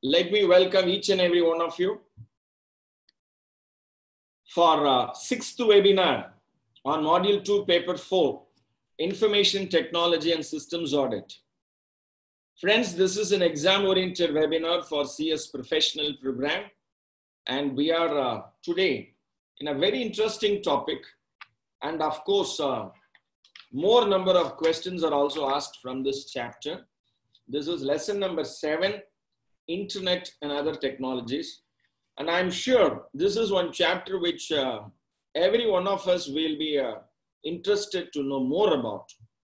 Let me welcome each and every one of you for sixth webinar on Module 2, Paper 4, Information Technology and Systems Audit. Friends, this is an exam-oriented webinar for CS Professional Program, and we are today in a very interesting topic, and of course, more number of questions are also asked from this chapter. This is lesson number 7, Internet and Other Technologies. And I'm sure this is one chapter which every one of us will be interested to know more about.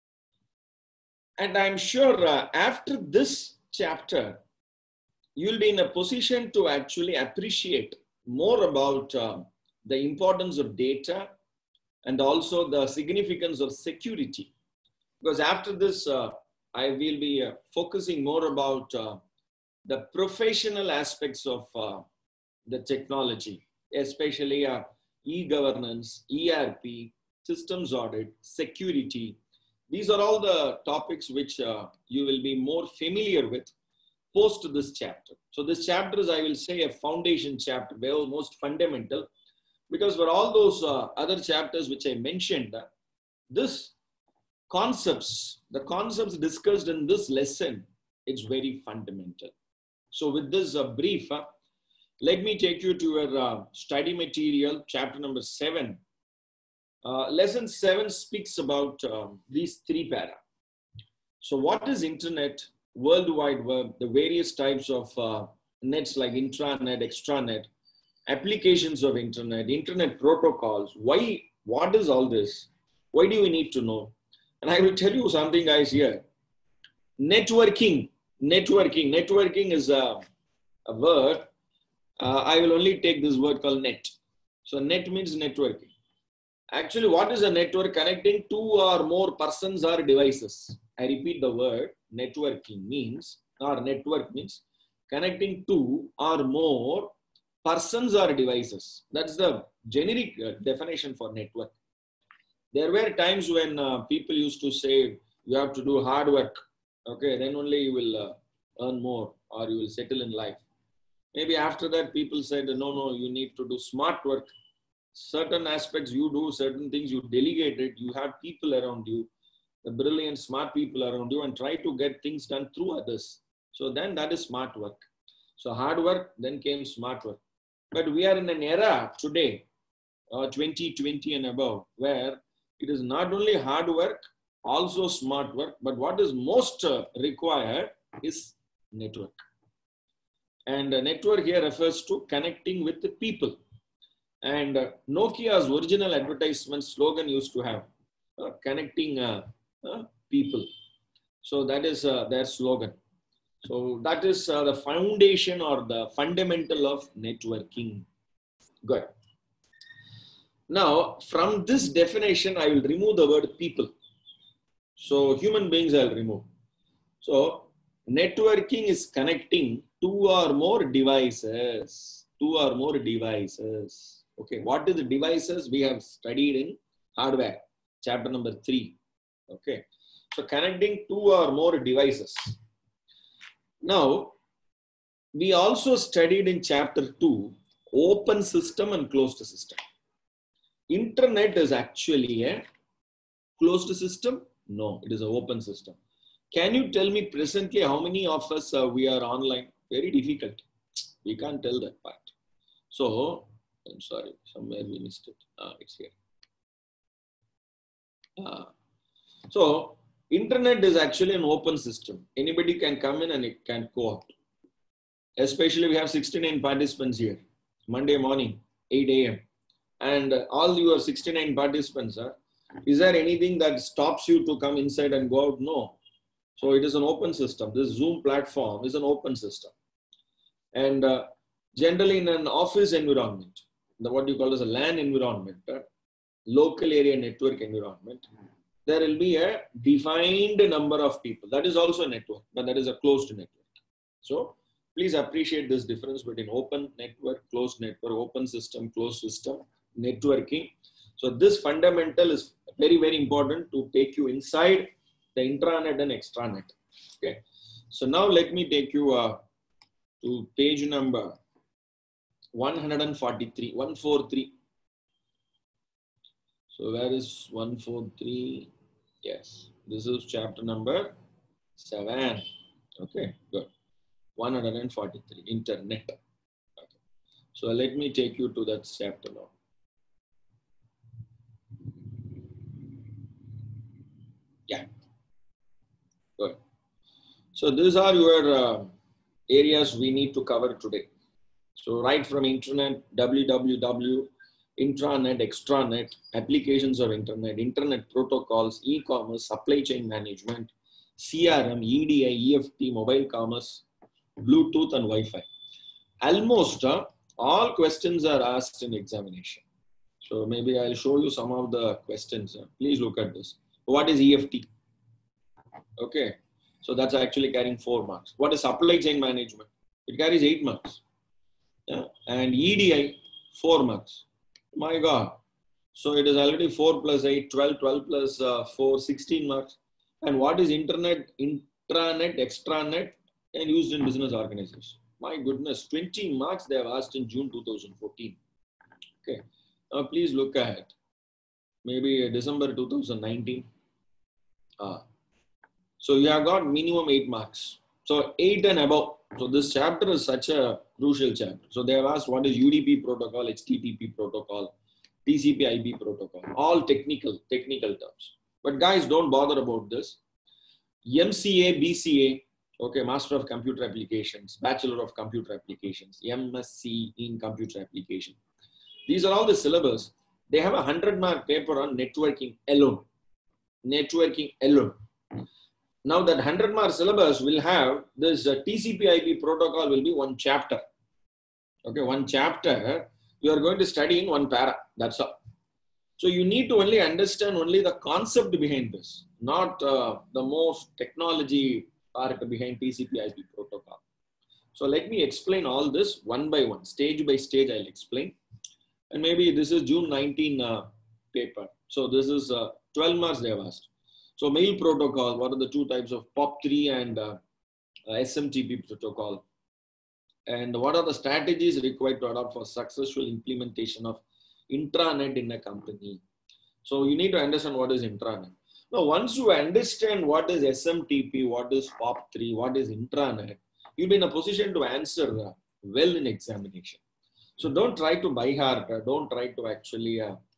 And I'm sure after this chapter, you'll be in a position to actually appreciate more about the importance of data and also the significance of security. Because after this, I will be focusing more about the professional aspects of the technology, especially e-governance, ERP, systems audit, security. These are all the topics which you will be more familiar with post this chapter. So this chapter is, I will say, a foundation chapter, very most fundamental, because for all those other chapters which I mentioned, the concepts discussed in this lesson, it's very fundamental. So with this brief, let me take you to your study material, chapter number 7. Lesson 7 speaks about these 3 para. So what is Internet, World Wide Web, the various types of nets like intranet, extranet, applications of Internet, Internet protocols, why, what is all this? Why do we need to know? And I will tell you something, guys, here. Networking is a word. I will only take this word called net. So net means networking. Actually, what is a network? Connecting 2 or more persons or devices. I repeat the word. Networking means, or network means, connecting 2 or more persons or devices. That's the generic definition for network. There were times when people used to say, you have to do hard work. Okay, then only you will earn more or you will settle in life. Maybe after that, people said, no, you need to do smart work. Certain aspects you do, certain things you delegate it. You have people around you, the brilliant, smart people around you, and try to get things done through others. So then that is smart work. So hard work, then came smart work. But we are in an era today, 2020 and above, where it is not only hard work, also smart work, but what is most required is network. And network here refers to connecting with the people. And Nokia's original advertisement slogan used to have connecting people. So that is their slogan. So that is the foundation or the fundamental of networking. Good. Now, from this definition, I will remove the word people. So human beings I'll remove. So networking is connecting 2 or more devices. 2 or more devices. Okay, what is the devices? We have studied in hardware, chapter number 3. Okay, so connecting 2 or more devices. Now, we also studied in chapter 2, open system and closed system. Internet is actually a closed system? No, it is an open system. Can you tell me presently how many of us we are online? Very difficult. We can't tell that part. So, I'm sorry, somewhere we missed it. It's here. So, Internet is actually an open system. Anybody can come in and it can go out. Especially we have 69 participants here. Monday morning, 8 a.m. And all your 69 participants, is there anything that stops you to come inside and go out? No. So it is an open system. This Zoom platform is an open system. And generally in an office environment, what you call as a LAN environment, local area network environment, there will be a defined number of people. That is also a network, but that is a closed network. So please appreciate this difference between open network, closed network, open system, closed system, networking. So this fundamental is very, very important to take you inside the intranet and extranet. Okay. So now let me take you to page number 143, 143. So where is 143? Yes, this is chapter number 7. Okay, good. 143, Internet. Okay. So let me take you to that chapter now. Yeah, good. So these are your areas we need to cover today. So right from internet, www, intranet, extranet, applications of internet, internet protocols, e-commerce, supply chain management, CRM, EDI, EFT, mobile commerce, Bluetooth and Wi-Fi. Almost all questions are asked in examination. So maybe I'll show you some of the questions. Please look at this. What is EFT? Okay. So that's actually carrying 4 marks. What is supply chain management? It carries 8 marks. Yeah. And EDI, 4 marks. My God. So it is already 4 plus 8, 12, 12 plus 4, 16 marks. And what is internet, intranet, extranet, and used in business organization? My goodness, 20 marks they have asked in June 2014. Okay. Now please look ahead. Maybe December 2019. So you have got minimum 8 marks. So 8 and above. So this chapter is such a crucial chapter. So they have asked what is UDP protocol, HTTP protocol, TCP/IP protocol, all technical terms. But guys, don't bother about this. MCA, BCA, okay, Master of Computer Applications, Bachelor of Computer Applications, MSc in Computer Application. These are all the syllabus. They have a 100-mark paper on networking alone. Networking alone. Now that 100-mark syllabus will have this TCP/IP protocol will be 1 chapter. Okay, 1 chapter you are going to study in 1 para. That's all. So you need to only understand only the concept behind this, not the most technology part behind TCP/IP protocol. So let me explain all this one by one, stage by stage I'll explain. And maybe this is June 19 paper. So this is 12 marks they have asked. So mail protocol, what are the 2 types of POP3 and SMTP protocol? And what are the strategies required to adopt for successful implementation of intranet in a company? So you need to understand what is intranet. Now, once you understand what is SMTP, what is POP3, what is intranet, you'll be in a position to answer well in examination. So don't try to by heart, don't try to actually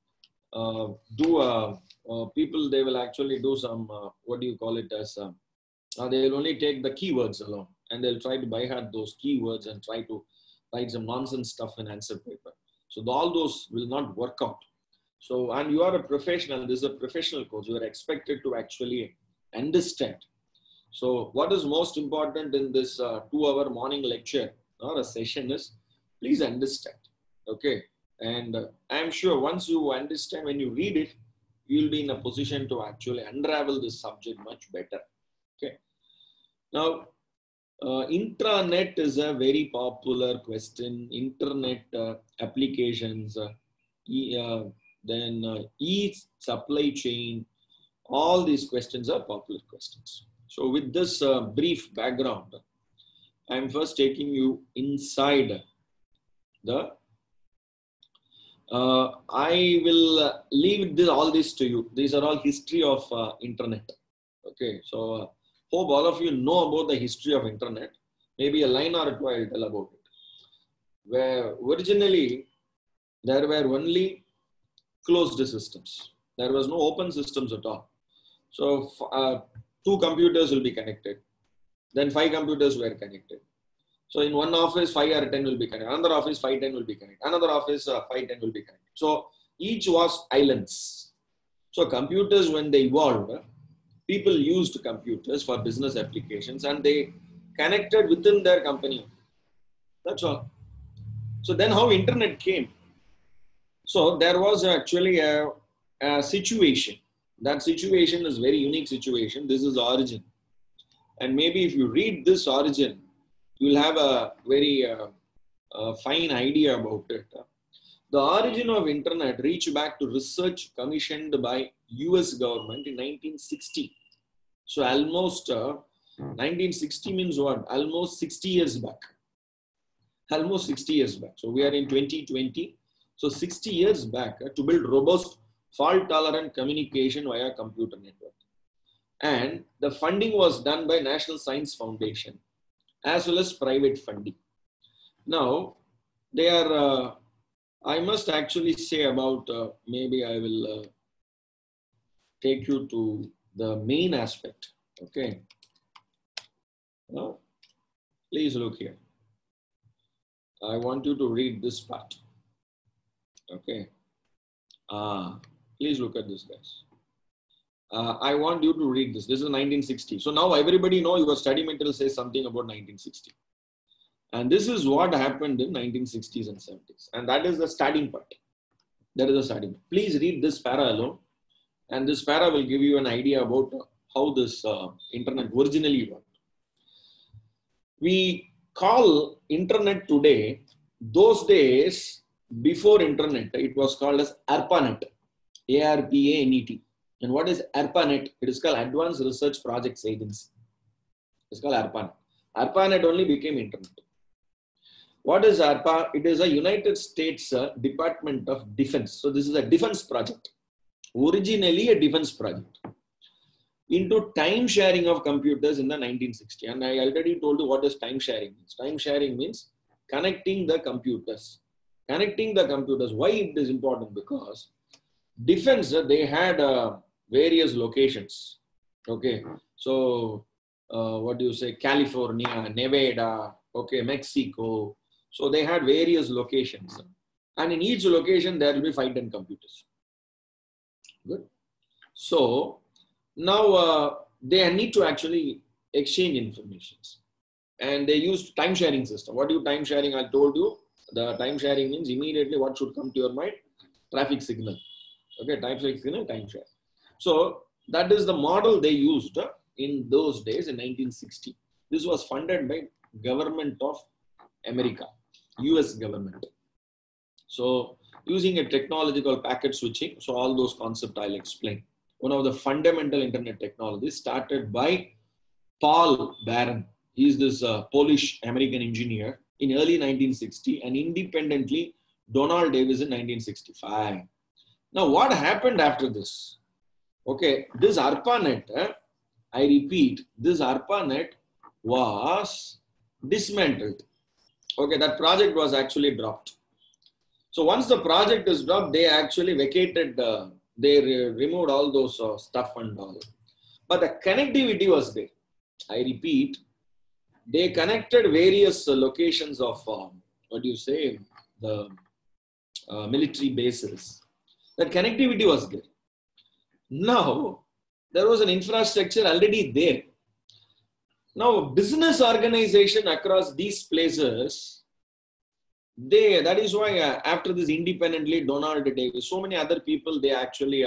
people, they will actually do some, what do you call it as, they will only take the keywords alone and they'll try to by heart those keywords and try to write some nonsense stuff in answer paper. So all those will not work out. So, and you are a professional, this is a professional course, you are expected to actually understand. So what is most important in this 2-hour morning lecture or a session is, please understand, okay? And I'm sure once you understand, when you read it, you'll be in a position to actually unravel this subject much better, okay? Now, intranet is a very popular question. Internet applications, then e-supply chain, all these questions are popular questions. So with this brief background, I'm first taking you inside the, I will leave all this to you. These are all history of internet. Okay, so hope all of you know about the history of internet. Maybe a line or 2 I'll tell about it. Where originally there were only closed systems. There was no open systems at all. So 2 computers will be connected. Then 5 computers were connected. So in one office, 5 or 10 will be connected. Another office, 5, 10 will be connected. Another office, 5, 10 will be connected. So each was islands. So computers, when they evolved, people used computers for business applications and they connected within their company. That's all. So then how internet came? So there was actually a situation. That situation is very unique situation. This is origin. And maybe if you read this origin, you will have a very fine idea about it. The origin of internet reached back to research commissioned by US government in 1960. So almost 1960 means what? Almost 60 years back. almost 60 years back. So we are in 2020. So 60 years back to build robust fault-tolerant communication via computer network. And the funding was done by National Science Foundation as well as private funding. Now, they are, I must actually say about, maybe I will take you to the main aspect. Okay. Now, please look here. I want you to read this part. Okay. Please look at this, guys. I want you to read this. This is 1960. So now everybody know your study material says something about 1960. And this is what happened in 1960s and 70s. And that is the starting part. That is the starting part. Please read this para alone. And this para will give you an idea about how this internet originally worked. We call internet today, those days before internet, it was called as ARPANET, ARPANET. And what is ARPANET? It is called Advanced Research Projects Agency. It's called ARPANET. ARPANET only became internet. What is ARPA? It is a United States Department of Defense. So this is a defense project. Originally a defense project. Into time sharing of computers in the 1960s. And I already told you what does time sharing means. Time sharing means connecting the computers. Connecting the computers. Why it is important? Because defense, they had various locations. Okay. So, what do you say? California, Nevada, okay, Mexico. So they had various locations. And in each location, there will be 5-10 computers. Good. So, now they need to actually exchange information. And they used time sharing system. What do you time sharing? I told you the time sharing means immediately what should come to your mind? Traffic signal. Okay, traffic signal, time share. So that is the model they used in those days in 1960. This was funded by government of America, US government. So using a technology called packet switching. So all those concepts I'll explain. One of the fundamental internet technologies started by Paul Baran. He is this Polish American engineer in early 1960 and independently Donald Davis in 1965. Now what happened after this? Okay, this ARPANET, I repeat, this ARPANET was dismantled. Okay, that project was actually dropped. So once the project is dropped, they actually vacated, they removed all those stuff and all. But the connectivity was there. I repeat, they connected various locations of, what do you say, the military bases. That connectivity was there. Now, there was an infrastructure already there. Now, business organization across these places, that is why after this independently, Donald Davis, so many other people, they actually,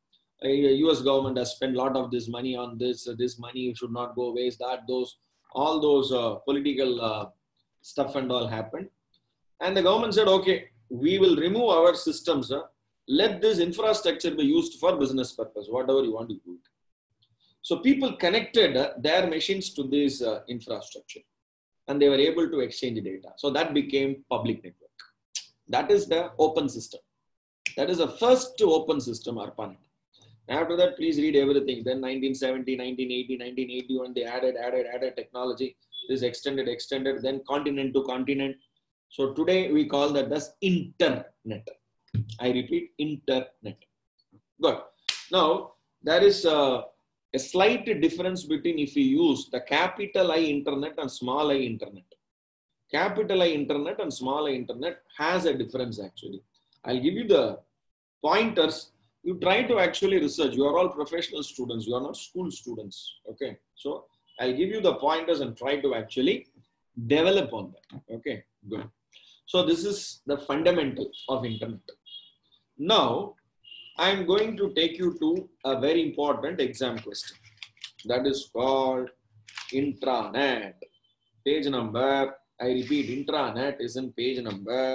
US government has spent a lot of this money on this, this money should not go waste, that, those, all those political stuff and all happened. And the government said, okay, we will remove our systems. Let this infrastructure be used for business purpose, whatever you want to do. So people connected their machines to this infrastructure and they were able to exchange data. So that became public network. That is the open system. That is the first open system, ARPANET. After that, please read everything. Then 1970, 1980, 1981, they added technology. This extended, then continent to continent. So today we call that as internet. I repeat, internet. Good. Now, there is a slight difference between if we use the capital I internet and small I internet. Capital I internet and small I internet has a difference actually. I'll give you the pointers. You try to actually research. You are all professional students. You are not school students. Okay. So I'll give you the pointers and try to actually develop on that. Okay. Good. So this is the fundamental of internet. Now, I'm going to take you to a very important exam question. That is called intranet. Page number, I repeat, intranet is in page number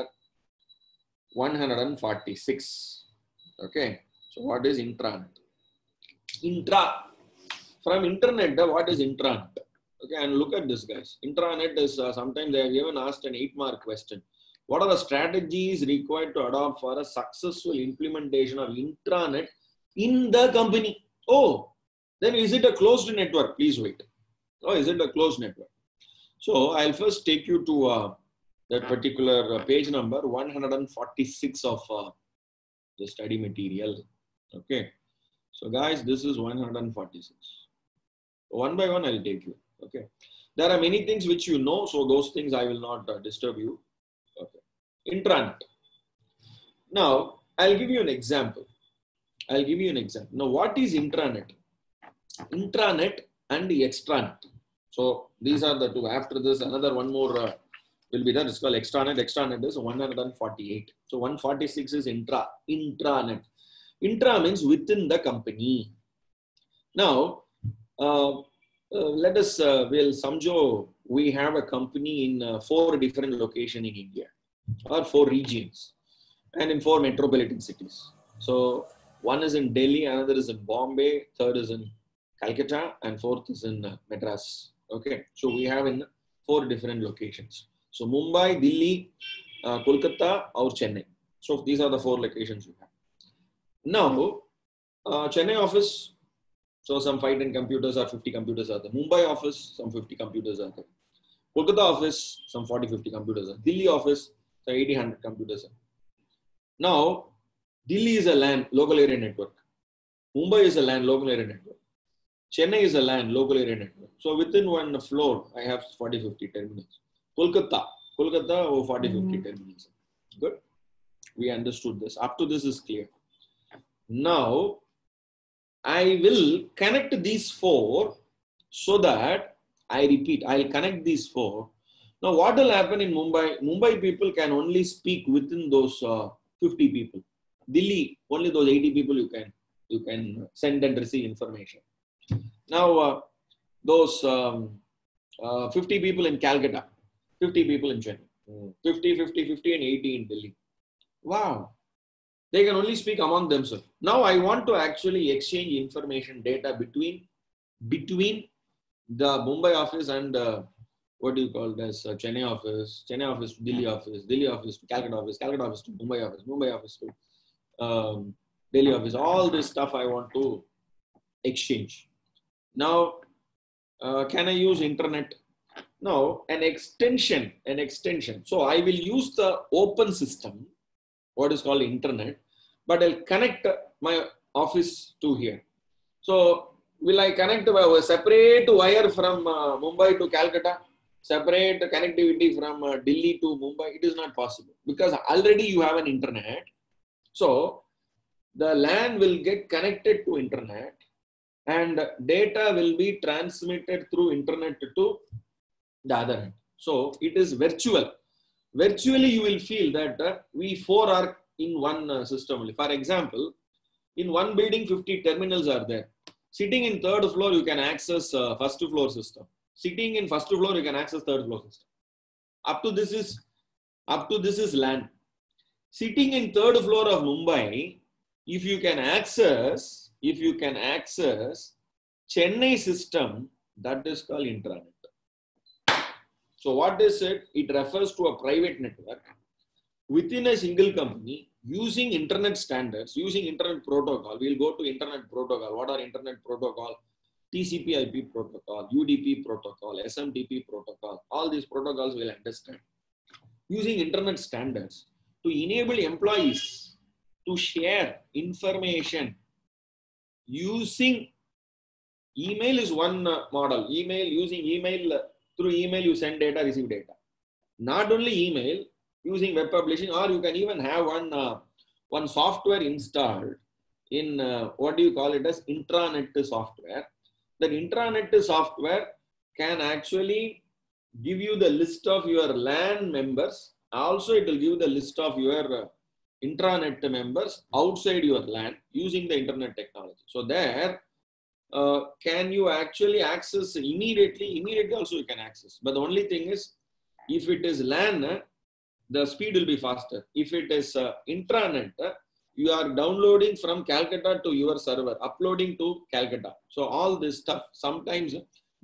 146. Okay. So what is intranet? Intra. From internet, what is intranet? Okay, and look at this, guys. Intranet is sometimes they have even asked an 8-mark question. What are the strategies required to adopt for a successful implementation of intranet in the company? Oh, then is it a closed network? Please wait. Oh, is it a closed network? So I'll first take you to that particular page number 146 of the study material. Okay. So guys, this is 146. One by one, I'll take you. Okay. There are many things which you know, so those things I will not disturb you. Okay. Intranet. Now, I'll give you an example. Now, what is intranet? Intranet and intranet. So these are the two. After this, another one more will be there. It's called extranet. Extranet is 148. So 146 is intranet. Intra means within the company. Now, let us, we'll samjo, we have a company in 4 different locations in India, or 4 regions, and in 4 metropolitan cities. So one is in Delhi, another is in Bombay, third is in Calcutta, and fourth is in Madras. Okay, so we have in 4 different locations. So Mumbai, Delhi, Kolkata, or Chennai. So these are the 4 locations we have. Now, Chennai office, so some 5-10 computers or 50 computers are there. Mumbai office, some 50 computers are there. Kolkata office, some 40-50 computers are there. Delhi office, some 80-100 computers are there. Now, Delhi is a LAN, local area network. Mumbai is a LAN, local area network. Chennai is a LAN, local area network. So within one floor, I have 40-50 terminals. Kolkata, 40-50 terminals. Good. We understood this. Up to this is clear. Now, I will connect these 4 so that, I repeat, I'll connect these 4. Now, what will happen in Mumbai? Mumbai people can only speak within those 50 people. Delhi, only those 80 people you can send and receive information. Now, those 50 people in Calcutta, 50 people in Chennai, 50, 50, 50 and 80 in Delhi. Wow. They can only speak among themselves. Now I want to actually exchange information data between the Mumbai office and what do you call this? Chennai office to Delhi office to Calcutta office to Mumbai office to Delhi office. All this stuff I want to exchange. Now, can I use internet? No, an extension. So I will use the open system, what is called internet, but I'll connect my office to here. So will I connect a separate wire from Mumbai to Calcutta, separate connectivity from Delhi to Mumbai? It is not possible because already you have an internet. So the LAN will get connected to internet and data will be transmitted through internet to the other end. So it is virtual. Virtually, you will feel that we 4 are in one system only. For example, in one building, 50 terminals are there. Sitting in 3rd floor, you can access 1st floor system. Sitting in 1st floor, you can access 3rd floor system. Up to this is LAN. Sitting in 3rd floor of Mumbai, if you can access Chennai system, that is called intranet. So what is it? It refers to a private network within a single company using internet standards, using internet protocol. We'll go to internet protocol. What are internet protocol? TCP/IP protocol, UDP protocol, SMTP protocol. All these protocols we'll understand. Using internet standards to enable employees to share information using email is one model. Using email. Through email, you send data, receive data. Not only email, using web publishing, or you can even have one software installed in, what do you call it as, intranet software. That intranet software can actually give you the list of your LAN members. Also, it will give the list of your intranet members outside your LAN using the internet technology. So there, can you actually access immediately? Immediately also you can access. But the only thing is, if it is LAN, the speed will be faster. If it is intranet, you are downloading from Calcutta to your server, uploading to Calcutta. So all this stuff, sometimes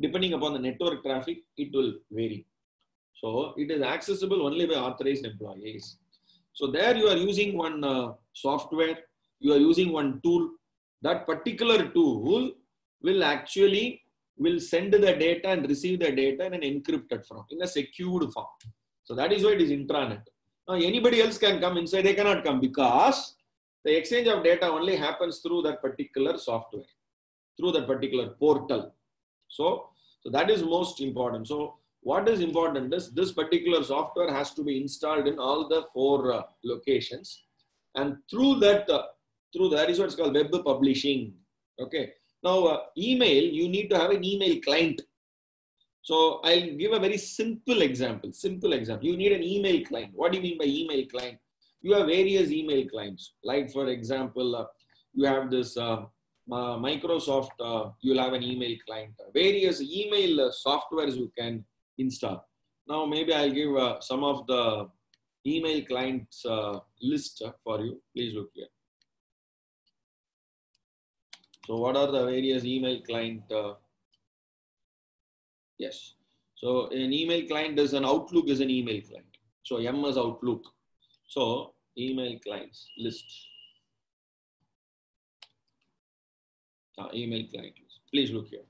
Depending upon the network traffic, it will vary. So it is accessible only by authorized employees. So there you are using one software, you are using one tool. That particular tool will actually send the data and receive the data in an encrypted form, in a secured form. So that is why it is intranet. Now anybody else can come inside, they cannot come because the exchange of data only happens through that particular software, through that particular portal. So that is most important. So what is important is this particular software has to be installed in all the 4 locations, and through that is what's called web publishing. Okay. Now email, you need to have an email client. So I'll give a very simple example. You need an email client. What do you mean by email client? You have various email clients. Like for example, you have this Microsoft, you'll have an email client. Various email softwares you can install. Now maybe I'll give some of the email clients list for you. Please look here. So what are the various email client? Yes. So an email client is an Outlook is an email client. So M is Outlook. So email clients list. Email client list. Please look here.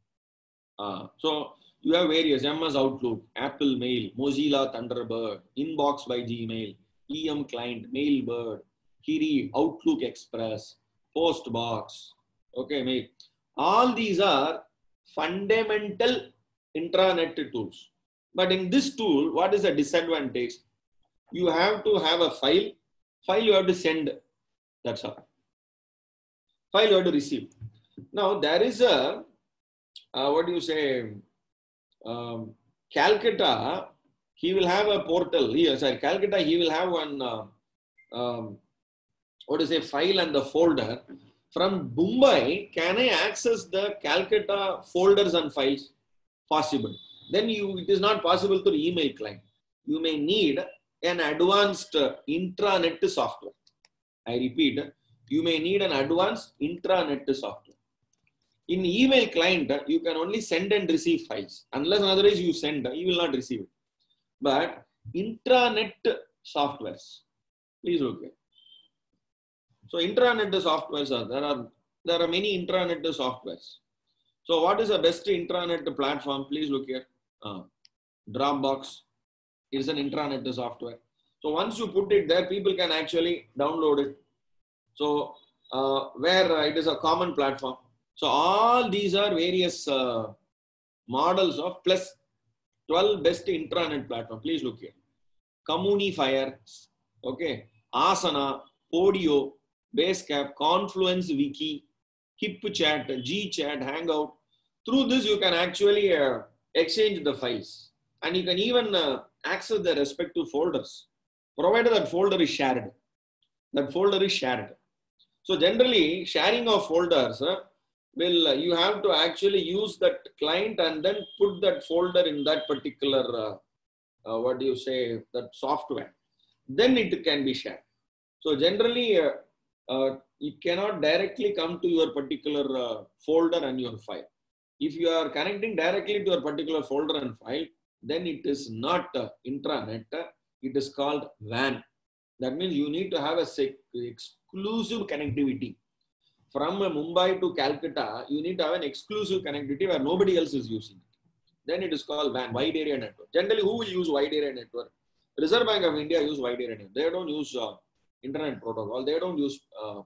So you have various M is Outlook, Apple Mail, Mozilla Thunderbird, Inbox by Gmail, EM Client, Mailbird, Kiri, Outlook Express, Postbox. Okay, mail. All these are fundamental intranet tools. But in this tool, what is the disadvantage? You have to have a file. File you have to send. That's all. File you have to receive. Now there is a what do you say? Calcutta. He will have a portal here. Sorry, Calcutta. He will have one. What do you say? File and the folder. From Mumbai, can I access the Calcutta folders and files? Possible. Then it is not possible through email client. You may need an advanced intranet software. I repeat, you may need an advanced intranet software. In email client, you can only send and receive files. Unless otherwise you send, you will not receive it. But intranet softwares, please look at. So intranet softwares there are many intranet softwares. So what is the best intranet platform? Please look here. Dropbox is an intranet software. So once you put it there, people can actually download it. So where it is a common platform. So all these are various models of plus 12 best intranet platform. Please look here. Communifier, okay, Asana, Podio, Basecamp, Confluence Wiki, HipChat, GChat, Hangout. Through this, you can actually exchange the files, and you can even access the respective folders, provided that folder is shared. That folder is shared. So generally, sharing of folders you have to actually use that client and then put that folder in that particular what do you say, that software. Then it can be shared. So generally, it cannot directly come to your particular folder and your file. If you are connecting directly to your particular folder and file, then it is not intranet. It is called WAN. That means you need to have a exclusive connectivity. From Mumbai to Calcutta, you need to have an exclusive connectivity where nobody else is using it. Then it is called WAN, Wide Area Network. Generally, who will use Wide Area Network? Reserve Bank of India use Wide Area Network. They don't use Internet Protocol. They don't use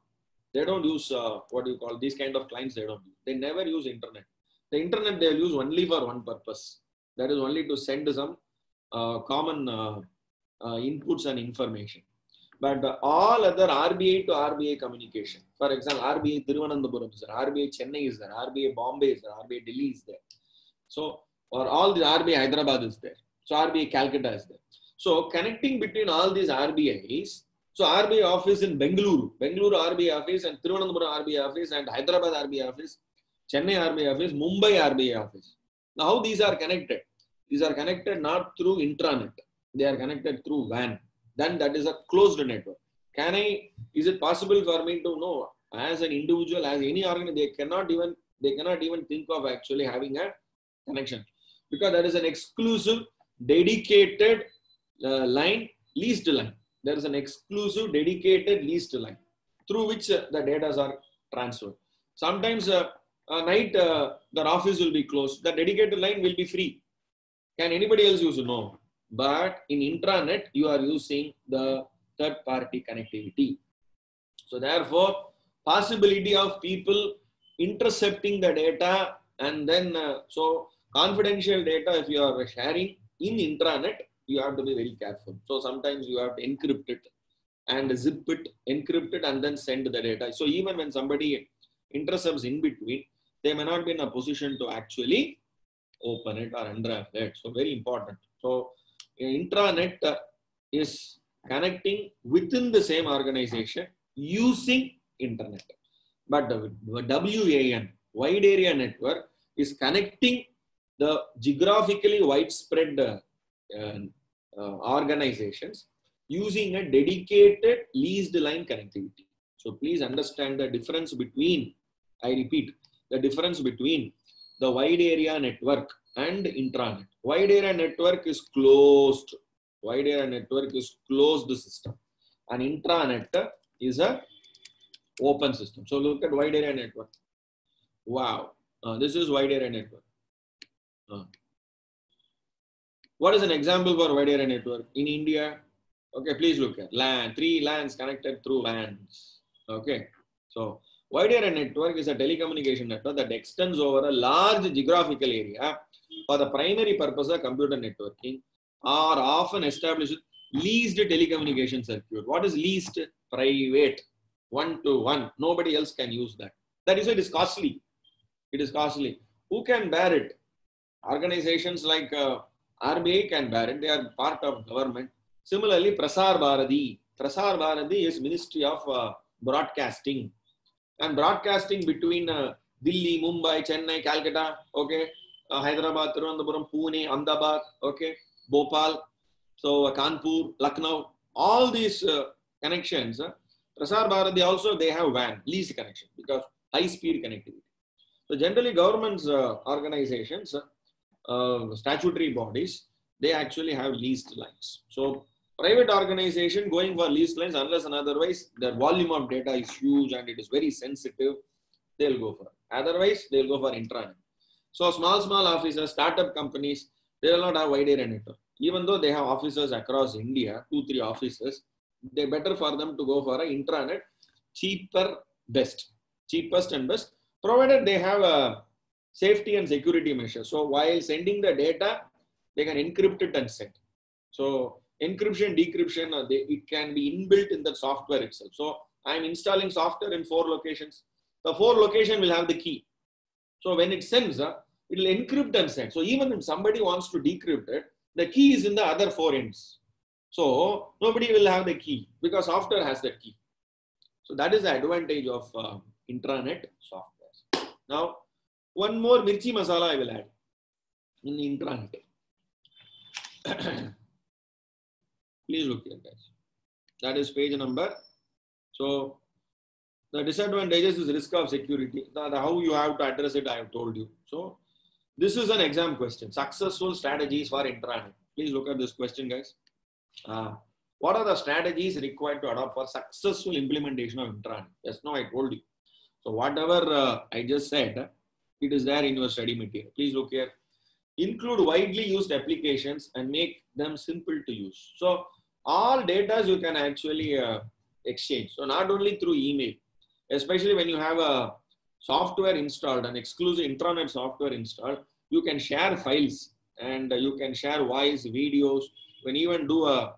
what do you call these kind of clients. They don't use. They never use internet. The internet they will use only for one purpose. That is only to send some common inputs and information. But all other RBI to RBI communication, for example, RBI Thiruvananthapuram is there, RBI Chennai is there, RBI Bombay is there, RBI Delhi is there. So, or all the RBI Hyderabad is there. So, RBI Calcutta is there. So, connecting between all these RBIs, so RBI office in Bengaluru RBI office and Thiruvananthapuram RBI office and Hyderabad RBI office, Chennai RBI office, Mumbai RBI office. Now, how these are connected? These are connected not through intranet. They are connected through WAN. Then that is a closed network. Is it possible for me to know as an individual, as any organization, they cannot even think of actually having a connection, because there is an exclusive dedicated line, leased line. There is an exclusive dedicated leased line through which the data are transferred. Sometimes night their office will be closed. The dedicated line will be free. Can anybody else use it? No. But in intranet, you are using the third-party connectivity. So therefore, possibility of people intercepting the data, and then so confidential data, if you are sharing in intranet, you have to be very careful. So sometimes you have to encrypt it and zip it, encrypt it, and then send the data. So even when somebody intercepts in between, they may not be in a position to actually open it or unwrap it. So very important. So intranet is connecting within the same organization using internet. But the WAN, wide area network, is connecting the geographically widespread organizations using a dedicated leased line connectivity. So please understand the difference between, I repeat, the difference between the wide area network and intranet. Wide area network is closed. Wide area network is closed system. And intranet is a open system. So look at wide area network. Wow. This is wide area network. What is an example for wide area network in India? Okay, please look at LAN, 3 LANs connected through WANs. Okay, so wide area network is a telecommunication network that extends over a large geographical area for the primary purpose of computer networking, or often established leased telecommunication circuit. What is leased? Private, one-to-one. Nobody else can use that. That is why it is costly. It is costly. Who can bear it? Organizations like RBI can bear it. They are part of government. Similarly, Prasar Bharati. Prasar Bharati is Ministry of Broadcasting. And broadcasting between Delhi, Mumbai, Chennai, Calcutta, okay, Hyderabad, Thiruvananthapuram, Pune, Ahmedabad, okay, Bhopal, so Kanpur, Lucknow, all these connections. Prasar Bharati also, they have WAN, leased connection, because high-speed connectivity. So generally, governments, organizations, statutory bodies, they actually have leased lines. So private organization going for leased lines, unless and otherwise the volume of data is huge and it is very sensitive, they'll go for it. Otherwise, they'll go for intranet. So small offices, startup companies, they will not have wide area network. Even though they have offices across India, 2-3 offices, they better for them to go for an intranet, cheapest and best, provided they have a safety and security measures. So while sending the data, they can encrypt it and send. So encryption, decryption, it can be inbuilt in the software itself. So I'm installing software in 4 locations. The 4 location will have the key. So when it sends, it will encrypt and send. So even if somebody wants to decrypt it, the key is in the other 4 ends. So nobody will have the key because software has the key. So that is the advantage of intranet software. Now, one more mirchi masala I will add in intranet. Please look here, guys. That is page number. So the disadvantages is risk of security. How you have to address it, I have told you. So this is an exam question. Successful strategies for intranet. Please look at this question, guys. What are the strategies required to adopt for successful implementation of intranet? Just now I told you. So whatever I just said, it is there in your study material. Please look here. Include widely used applications and make them simple to use. So all data you can actually exchange. So not only through email, especially when you have a software installed, an exclusive intranet software installed, you can share files and you can share voice, videos. When you even do a,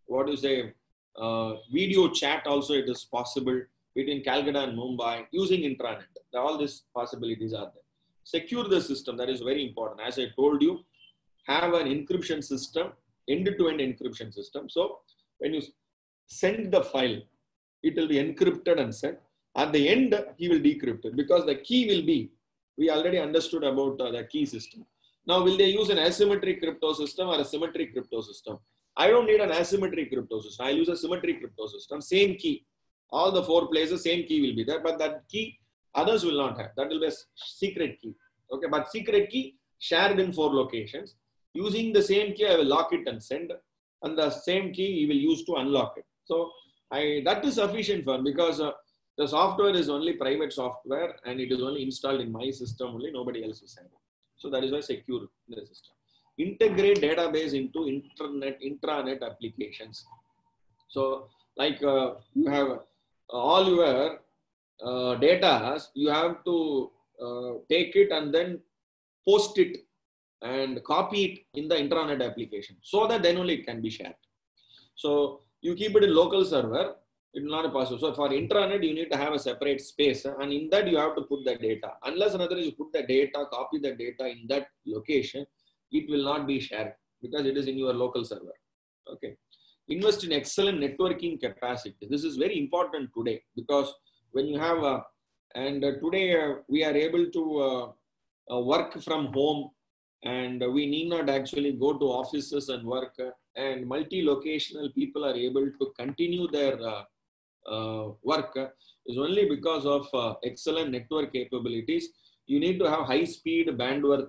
video chat also, it is possible between Calcutta and Mumbai using intranet. All these possibilities are there. Secure the system, that is very important. As I told you, have an encryption system, end-to-end encryption system. So when you send the file, it will be encrypted and sent. At the end, he will decrypt it because the key will be, we already understood about the key system. Now, will they use an asymmetric crypto system or a symmetric crypto system? I don't need an asymmetric crypto system. I'll use a symmetric crypto system. Same key. All the 4 places, same key will be there. But that key, others will not have. That will be a secret key. Okay, but secret key shared in 4 locations. Using the same key, I will lock it and send, and the same key you will use to unlock it. So that is sufficient for, because the software is only private software and it is only installed in my system only, nobody else is having. So that is why secure the system. Integrate database into intranet applications. So like you have all your data, you have to take it and then post it and copy it in the intranet application, so that then only it can be shared. So you keep it in local server, it will not be possible. So for intranet, you need to have a separate space, and in that you have to put the data. Unless another you put the data, copy the data in that location, it will not be shared because it is in your local server. Okay. Invest in excellent networking capacity. This is very important today, because when you have today we are able to work from home, and we need not actually go to offices and work, and multi-locational people are able to continue their work is only because of excellent network capabilities. You need to have high speed bandwidth,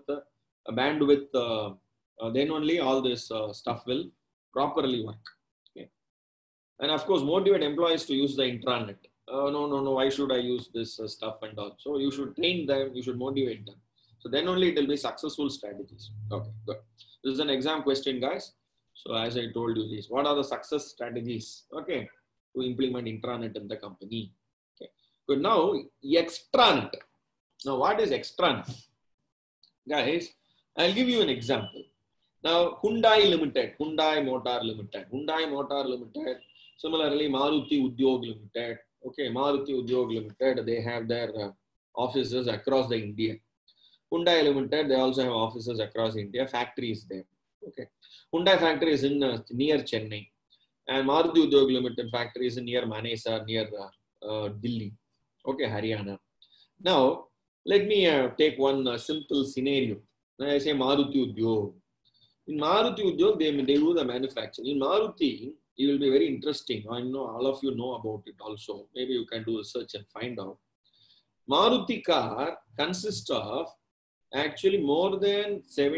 then only all this stuff will properly work. Okay. And of course, motivate employees to use the intranet. No, why should I use this stuff and all? So you should train them, you should motivate them. So then only it will be successful strategies. Okay, good. This is an exam question, guys. So as I told you this, what are the success strategies? Okay, to implement intranet in the company. Okay, good. Now extranet. Now what is extranet? Guys, I'll give you an example. Now Hyundai Limited, Hyundai Motor Limited. Similarly, Maruti Udyog Limited. Okay, Maruti Udyog Limited. They have their offices across the India. Hyundai Limited, they also have offices across India, factories there. Okay. Hyundai factory is in near Chennai, and Maruti Udyog Limited factory is near Manesar, near Delhi. Okay, Haryana. Now, let me take one simple scenario. I say Maruti Udyog. In Maruti Udyog, they do the manufacturing. In Maruti, it will be very interesting. I know all of you know about it also. Maybe you can do a search and find out. Maruti car consists of actually more than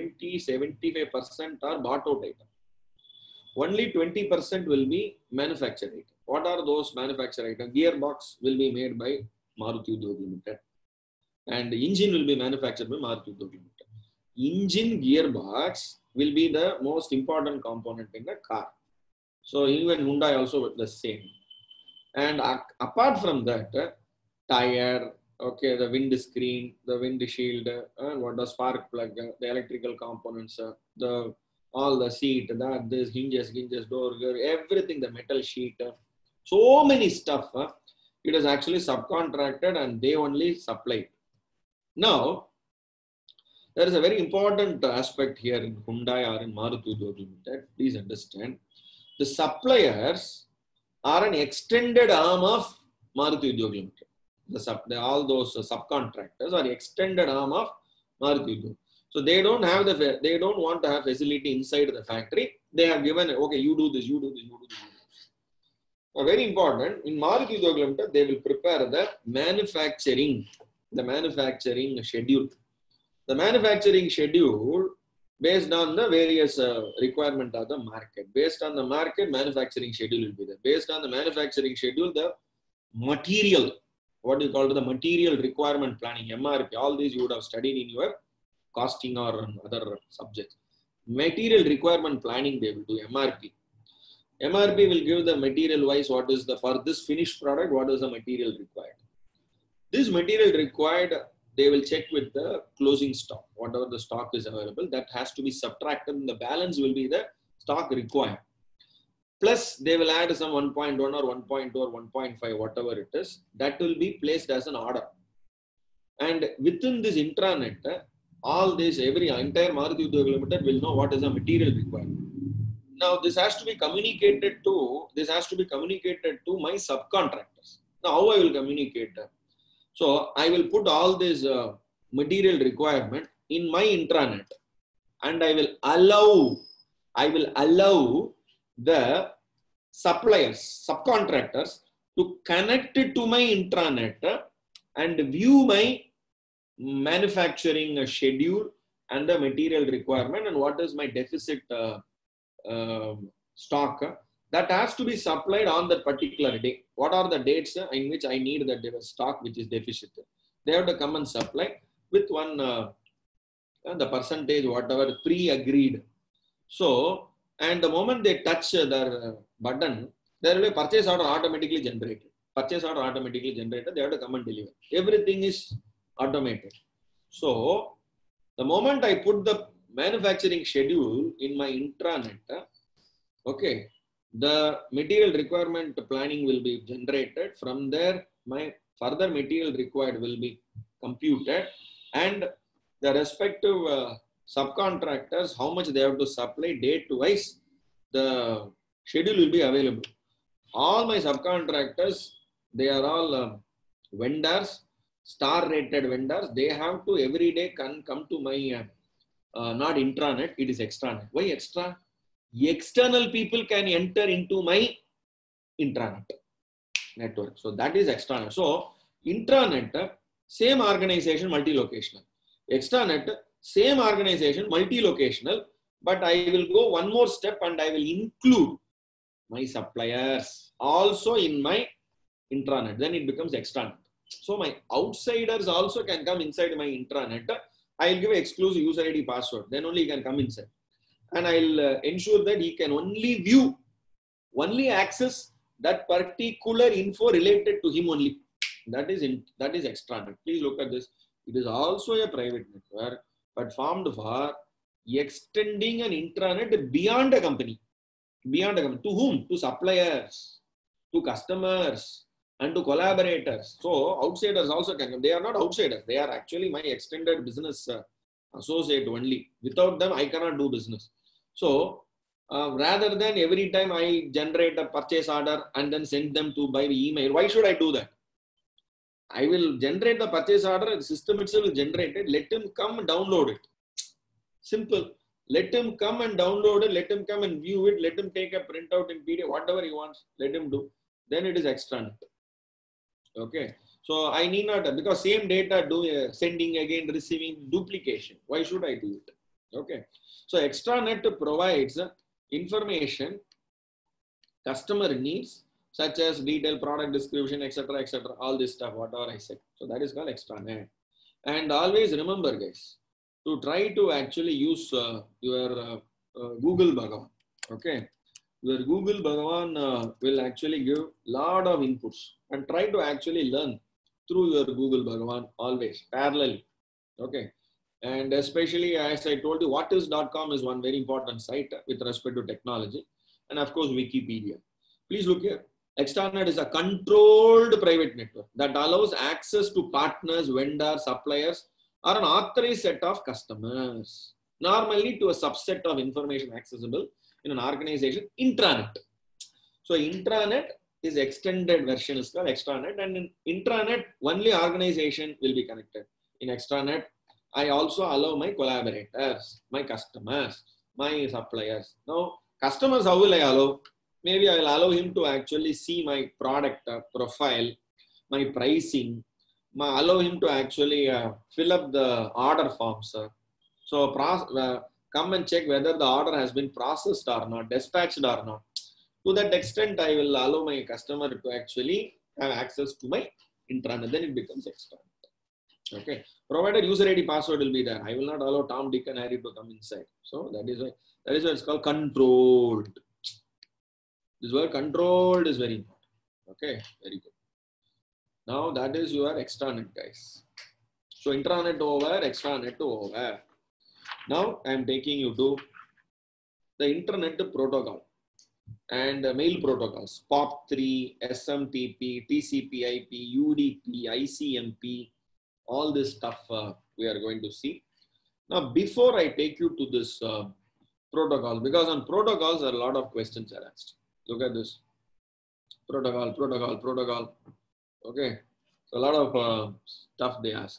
70-75% are bought out item. Only 20% will be manufactured item. What are those manufactured items? Gearbox will be made by Maruti Udyog Limited, and the engine will be manufactured by Maruti Udyog Limited. Engine gearbox will be the most important component in the car. So even Hyundai also the same. And apart from that, tire, okay, the windscreen, the windshield, and what the spark plug, the electrical components, all the seat, this hinges, door, everything, the metal sheet, so many stuff. It is actually subcontracted and they only supply it. Now, there is a very important aspect here in Hyundai or in Maruti Udyog Limited. Please understand, the suppliers are an extended arm of Maruti Udyog Limited. All those subcontractors are extended arm of Maruti Udyog. So they don't want to have facility inside the factory. They have given, okay, you do this, you do this, you do this. Now, very important, in Maruti Udyog Limited, they will prepare the manufacturing schedule. The manufacturing schedule based on the various requirement of the market. Based on the market, manufacturing schedule will be there. Based on the manufacturing schedule, the material, what you call the material requirement planning, MRP, all these you would have studied in your costing or other subjects. Material requirement planning they will do, MRP. MRP will give the material wise what is the, for this finished product, what is the material required. This material required, they will check with the closing stock, whatever the stock is available, that has to be subtracted and the balance will be the stock required. Plus they will add some 1.1 or 1.2 or 1.5, whatever it is, that will be placed as an order. And within this intranet, all this, entire Maruti Udyog Limited will know what is the material requirement. Now this has to be communicated to my subcontractors. Now how I will communicate that? So I will put all this material requirement in my intranet, and I will allow the suppliers, subcontractors to connect it to my intranet and view my manufacturing schedule and the material requirement and what is my deficit stock that has to be supplied on that particular day. What are the dates in which I need that stock which is deficit? They have to come and supply with one the percentage whatever pre-agreed. So, and the moment they touch their button, there will be a purchase order automatically generated. Purchase order automatically generated. They have to come and deliver. Everything is automated. So, the moment I put the manufacturing schedule in my intranet, okay, the material requirement planning will be generated. From there, my further material required will be computed, and the respective subcontractors, how much they have to supply date wise, the schedule will be available. All my subcontractors, they are all vendors, star rated vendors. They have to every day come to my not intranet, it is extranet. Why extra? External people can enter into my intranet network. So that is extranet. So intranet, same organization, multi-locational. Extranet, same organization, multi-locational, but I will go one more step and I will include my suppliers also in my intranet. Then it becomes extranet. So my outsiders also can come inside my intranet. I'll give an exclusive user ID password. Then only he can come inside. And I'll ensure that he can only view, only access that particular info related to him only. That is extranet. Please look at this. It is also a private network, but formed for extending an intranet beyond a company. Beyond a company. To whom? To suppliers, to customers, and to collaborators. So outsiders also can come. They are not outsiders. They are actually my extended business associate only. Without them, I cannot do business. So rather than every time I generate a purchase order and then send them to by email, why should I do that? I will generate the purchase order, the system itself is generated. Let him come and download it. Simple. Let him come and download it. Let him come and view it. Let him take a printout in PDF, whatever he wants. Let him do. Then it is extranet. Okay. So I need not, because same data sending again, receiving, duplication. Why should I do it? Okay. So extranet provides information customer needs, such as detailed product description, etc., etc., all this stuff, whatever I said. So that is called extranet. And always remember, guys, to try to actually use your Google Bhagavan. Okay. Your Google Bhagavan will actually give lot of inputs, and try to actually learn through your Google Bhagavan always, parallelly. Okay. And especially, as I told you, whatis.com is one very important site with respect to technology. And of course, Wikipedia. Please look here. Extranet is a controlled private network that allows access to partners, vendors, suppliers, or an authorized set of customers. Normally to a subset of information accessible in an organization, intranet. So intranet is extended version is called extranet, and in intranet, only organization will be connected. In extranet, I also allow my collaborators, my customers, my suppliers. Now, customers, how will I allow? Maybe I will allow him to actually see my product profile, my pricing, allow him to actually fill up the order forms. So come and check whether the order has been processed or not, dispatched or not. To that extent, I will allow my customer to actually have access to my intranet. Then it becomes extranet. Okay. Provided user ID password will be there. I will not allow Tom, Dick, and Harry to come inside. So that is why it's called controlled. This word controlled is very important. Okay, very good. Now that is your extranet, guys. So intranet over, extranet over. Now I am taking you to the internet protocol and mail protocols. POP3, SMTP, TCP/IP, UDP, ICMP, all this stuff we are going to see. Now, before I take you to this protocol, because on protocols there are a lot of questions are asked. Look at this. Protocol. Okay. So a lot of stuff they ask.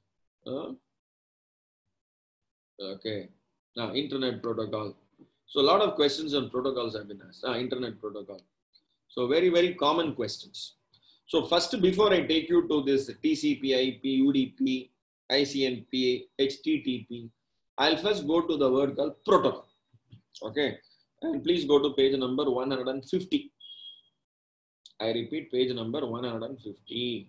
Okay. Now, internet protocol. So a lot of questions on protocols have been asked. Internet protocol. So very, very common questions. So first, before I take you to this TCP/IP, UDP, ICMP, HTTP, I'll first go to the word called protocol. Okay. And please go to page number 150. I repeat, page number 150.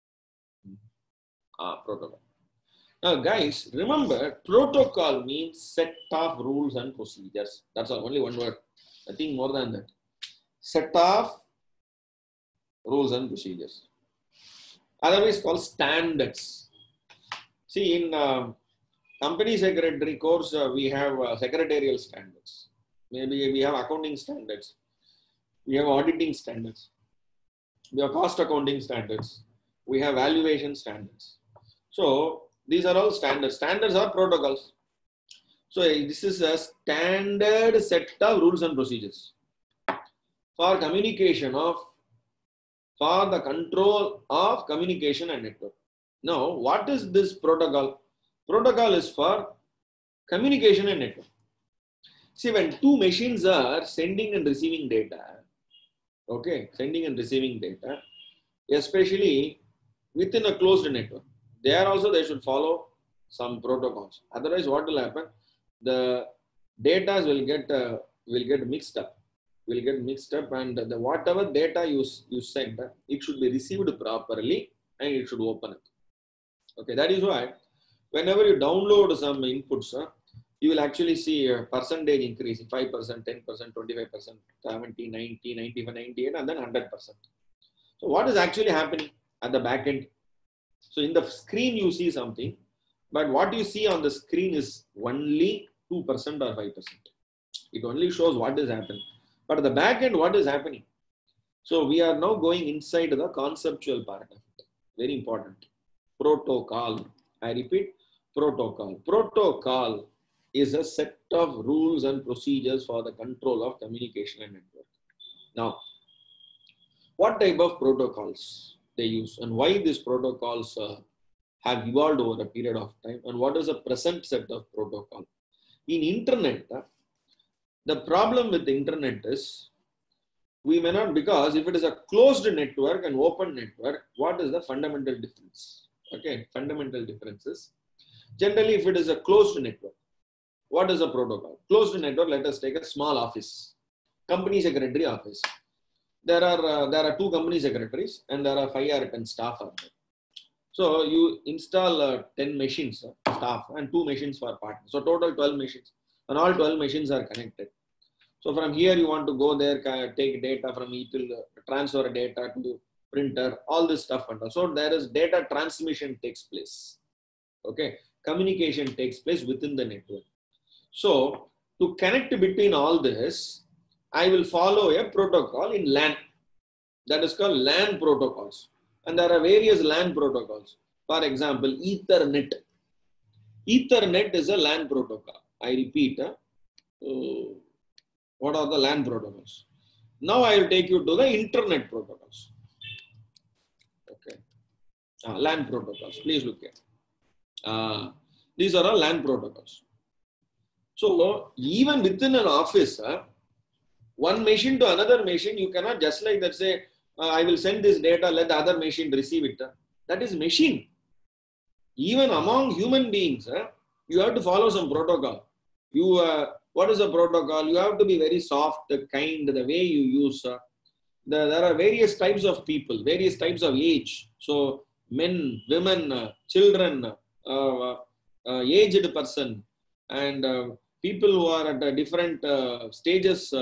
Protocol. Now, guys, remember, protocol means set of rules and procedures. That's all, only one word. Nothing more than that. Set of rules and procedures. Otherwise called standards. See, in company secretary course, we have secretarial standards. Maybe we have accounting standards. We have auditing standards. We have cost accounting standards. We have valuation standards. So these are all standards. Standards are protocols. So this is a standard set of rules and procedures for communication for the control of communication and network. Now, what is this protocol? Protocol is for communication and network. See, when two machines are sending and receiving data, okay, sending and receiving data, especially within a closed network, there also they should follow some protocols. Otherwise, what will happen? The data will get mixed up. Will get mixed up, and the whatever data you send, it should be received properly and it should open up. Okay, that is why whenever you download some inputs, you will actually see a percentage increase, 5%, 10%, 25%, 70, 90, 95, 98, and then 100%. So what is actually happening at the back end? So in the screen you see something, but what you see on the screen is only 2% or 5%. It only shows what is happening. But at the back end, what is happening? So we are now going inside the conceptual part of it. Very important. Protocol. I repeat, protocol. Protocol is a set of rules and procedures for the control of communication and network. Now, what type of protocols they use and why these protocols have evolved over a period of time, and what is the present set of protocol? In internet, the problem with the internet is we may not, because if it is a closed network and open network, what is the fundamental difference? Okay, fundamental differences. Generally, if it is a closed network, what is a protocol? Closed network, let us take a small office, company secretary office. There are 2 company secretaries and there are 5 or 10 staff out there. So you install 10 machines, staff, and 2 machines for partners. So total 12 machines, and all 12 machines are connected. So from here you want to go there, take data from ETL, transfer data to the printer, all this stuff. So there is data transmission takes place. Okay, communication takes place within the network. So to connect between all this, I will follow a protocol in LAN. That is called LAN protocols. And there are various LAN protocols. For example, Ethernet. Ethernet is a LAN protocol. I repeat, what are the LAN protocols? Now I will take you to the internet protocols. Okay. LAN protocols. Please look at. These are all LAN protocols. So even within an office, one machine to another machine, you cannot just like that say, I will send this data, let the other machine receive it. That is machine. Even among human beings, you have to follow some protocol. What is a protocol? You have to be very soft, kind, the way you use. There are various types of people, various types of age. So men, women, children, aged person, and people who are at different stages,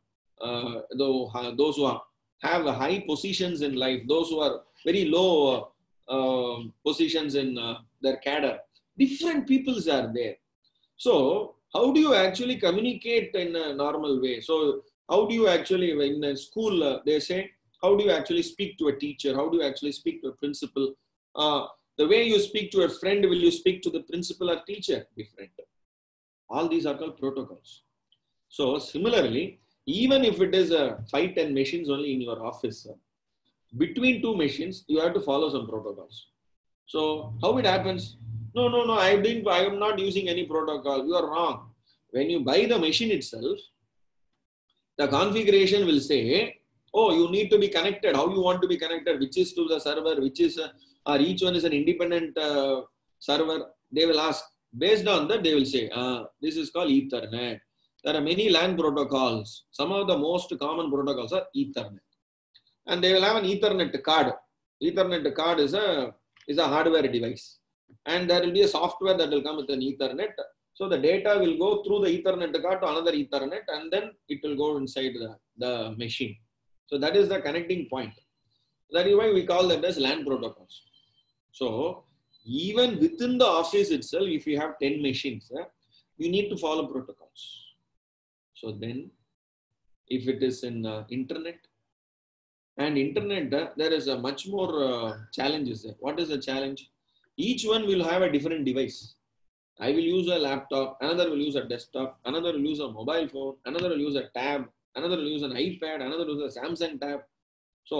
those who have high positions in life, those who are very low positions in their cadre. Different peoples are there. So how do you actually communicate in a normal way? So how do you actually, in a school, they say, how do you actually speak to a teacher? How do you actually speak to a principal? The way you speak to a friend, will you speak to the principal or teacher? Different. All these are called protocols. So similarly, even if it is 5-10 machines only in your office, between 2 machines, you have to follow some protocols. So how it happens? No, I am not using any protocol. You are wrong. When you buy the machine itself, the configuration will say, oh, you need to be connected. How you want to be connected? Which is to the server, which is, or each one is an independent server. They will ask. Based on that, they will say, this is called Ethernet. There are many LAN protocols. Some of the most common protocols are Ethernet. And they will have an Ethernet card. Ethernet card is a hardware device. And there will be a software that will come with an Ethernet. So the data will go through the Ethernet card to another Ethernet, and then it will go inside the machine. So that is the connecting point. That is why we call them as LAN protocols. So even within the office itself, if you have 10 machines, you need to follow protocols. So then, if it is in internet, and internet, there is a much more challenges there. What is the challenge? Each one will have a different device. I will use a laptop, another will use a desktop, another will use a mobile phone, another will use a tab, another will use an iPad, another will use a Samsung tab. So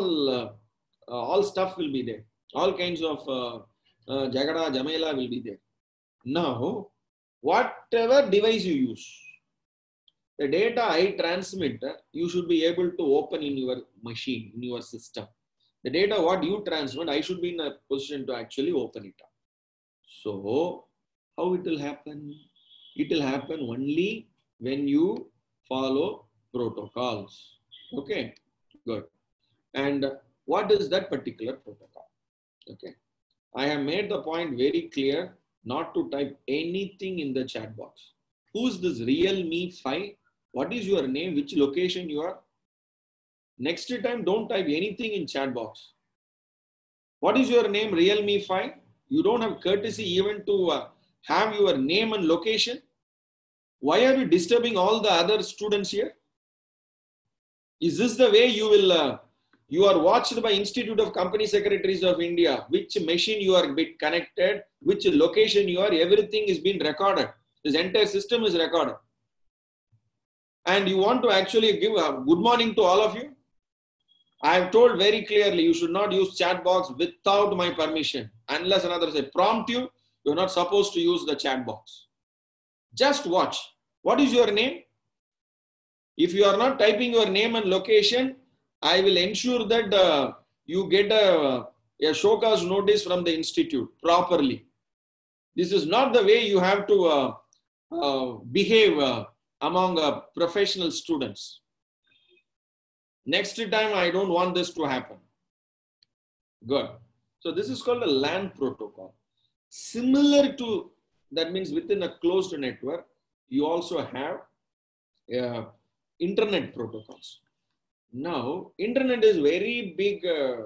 all stuff will be there. All kinds of Jagada, Jamela will be there. Now, whatever device you use, the data I transmit, you should be able to open in your machine, in your system. The data what you transmit, I should be in a position to actually open it up. So, how it will happen? It will happen only when you follow protocols. Okay, good. And what is that particular protocol? Okay, I have made the point very clear not to type anything in the chat box. Who's this Realme 5? What is your name? Which location you are? Next time, don't type anything in chat box. What is your name? Realme 5? You don't have courtesy even to have your name and location. Why are you disturbing all the other students here? Is this the way you will? You are watched by Institute of Company Secretaries of India. Which machine you are connected, which location you are, everything is being recorded. This entire system is recorded. And you want to actually give a good morning to all of you? I have told very clearly, you should not use chat box without my permission. Unless another say prompt you, you're not supposed to use the chat box. Just watch. What is your name? If you are not typing your name and location, I will ensure that you get a show cause notice from the institute properly. This is not the way you have to behave among professional students. Next time, I don't want this to happen. Good. So this is called a LAN protocol. Similar to, that means within a closed network, you also have internet protocols. Now, internet is very big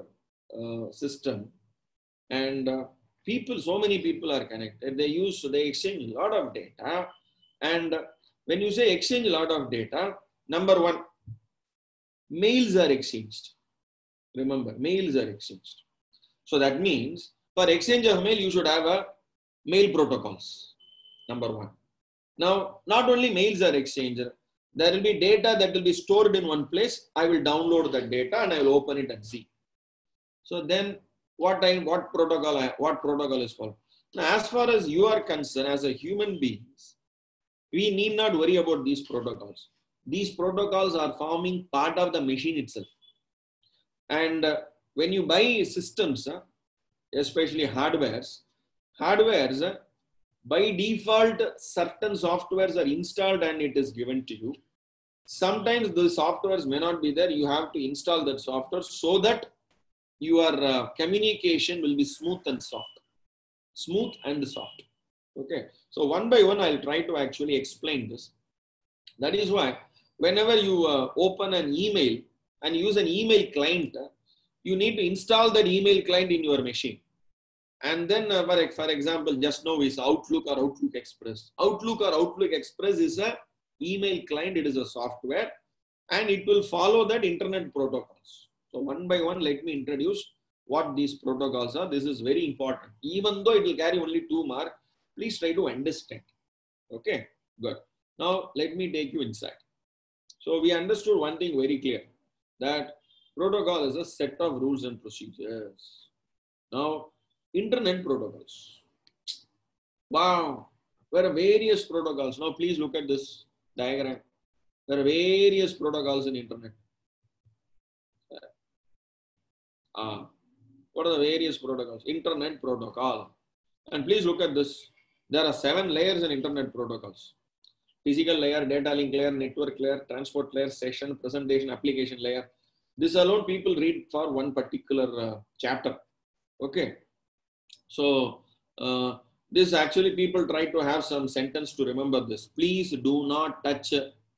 system, and so many people are connected. They exchange a lot of data. And when you say exchange a lot of data, number one, mails are exchanged. Remember, mails are exchanged. So that means for exchange of mail, you should have a mail protocols. Number one. Now, not only mails are exchanged, there will be data that will be stored in one place. I will download that data and I will open it and see. So then what protocol is followed? Now, as far as you are concerned, as a human beings, we need not worry about these protocols. These protocols are forming part of the machine itself. And when you buy systems, especially hardwares, by default, certain softwares are installed and it is given to you. Sometimes the softwares may not be there. You have to install that software so that your communication will be smooth and soft. Smooth and soft. Okay. So one by one, I'll try to actually explain this. That is why whenever you open an email and use an email client, you need to install that email client in your machine. And then, for example, just now is Outlook or Outlook Express. Outlook or Outlook Express is an email client. It is a software, and it will follow that internet protocols. So one by one, let me introduce what these protocols are. This is very important. Even though it will carry only 2 marks, please try to understand. Okay, good. Now, let me take you inside. So we understood one thing very clear, that protocol is a set of rules and procedures. Now, internet protocols. Wow, there are various protocols. Now, please look at this diagram. There are various protocols in internet. What are the various protocols? Internet protocol. And please look at this. There are 7 layers in internet protocols. Physical layer, data link layer, network layer, transport layer, session, presentation, application layer. This alone people read for one particular chapter. Okay. So this actually people try to have some sentence to remember this. Please do not touch,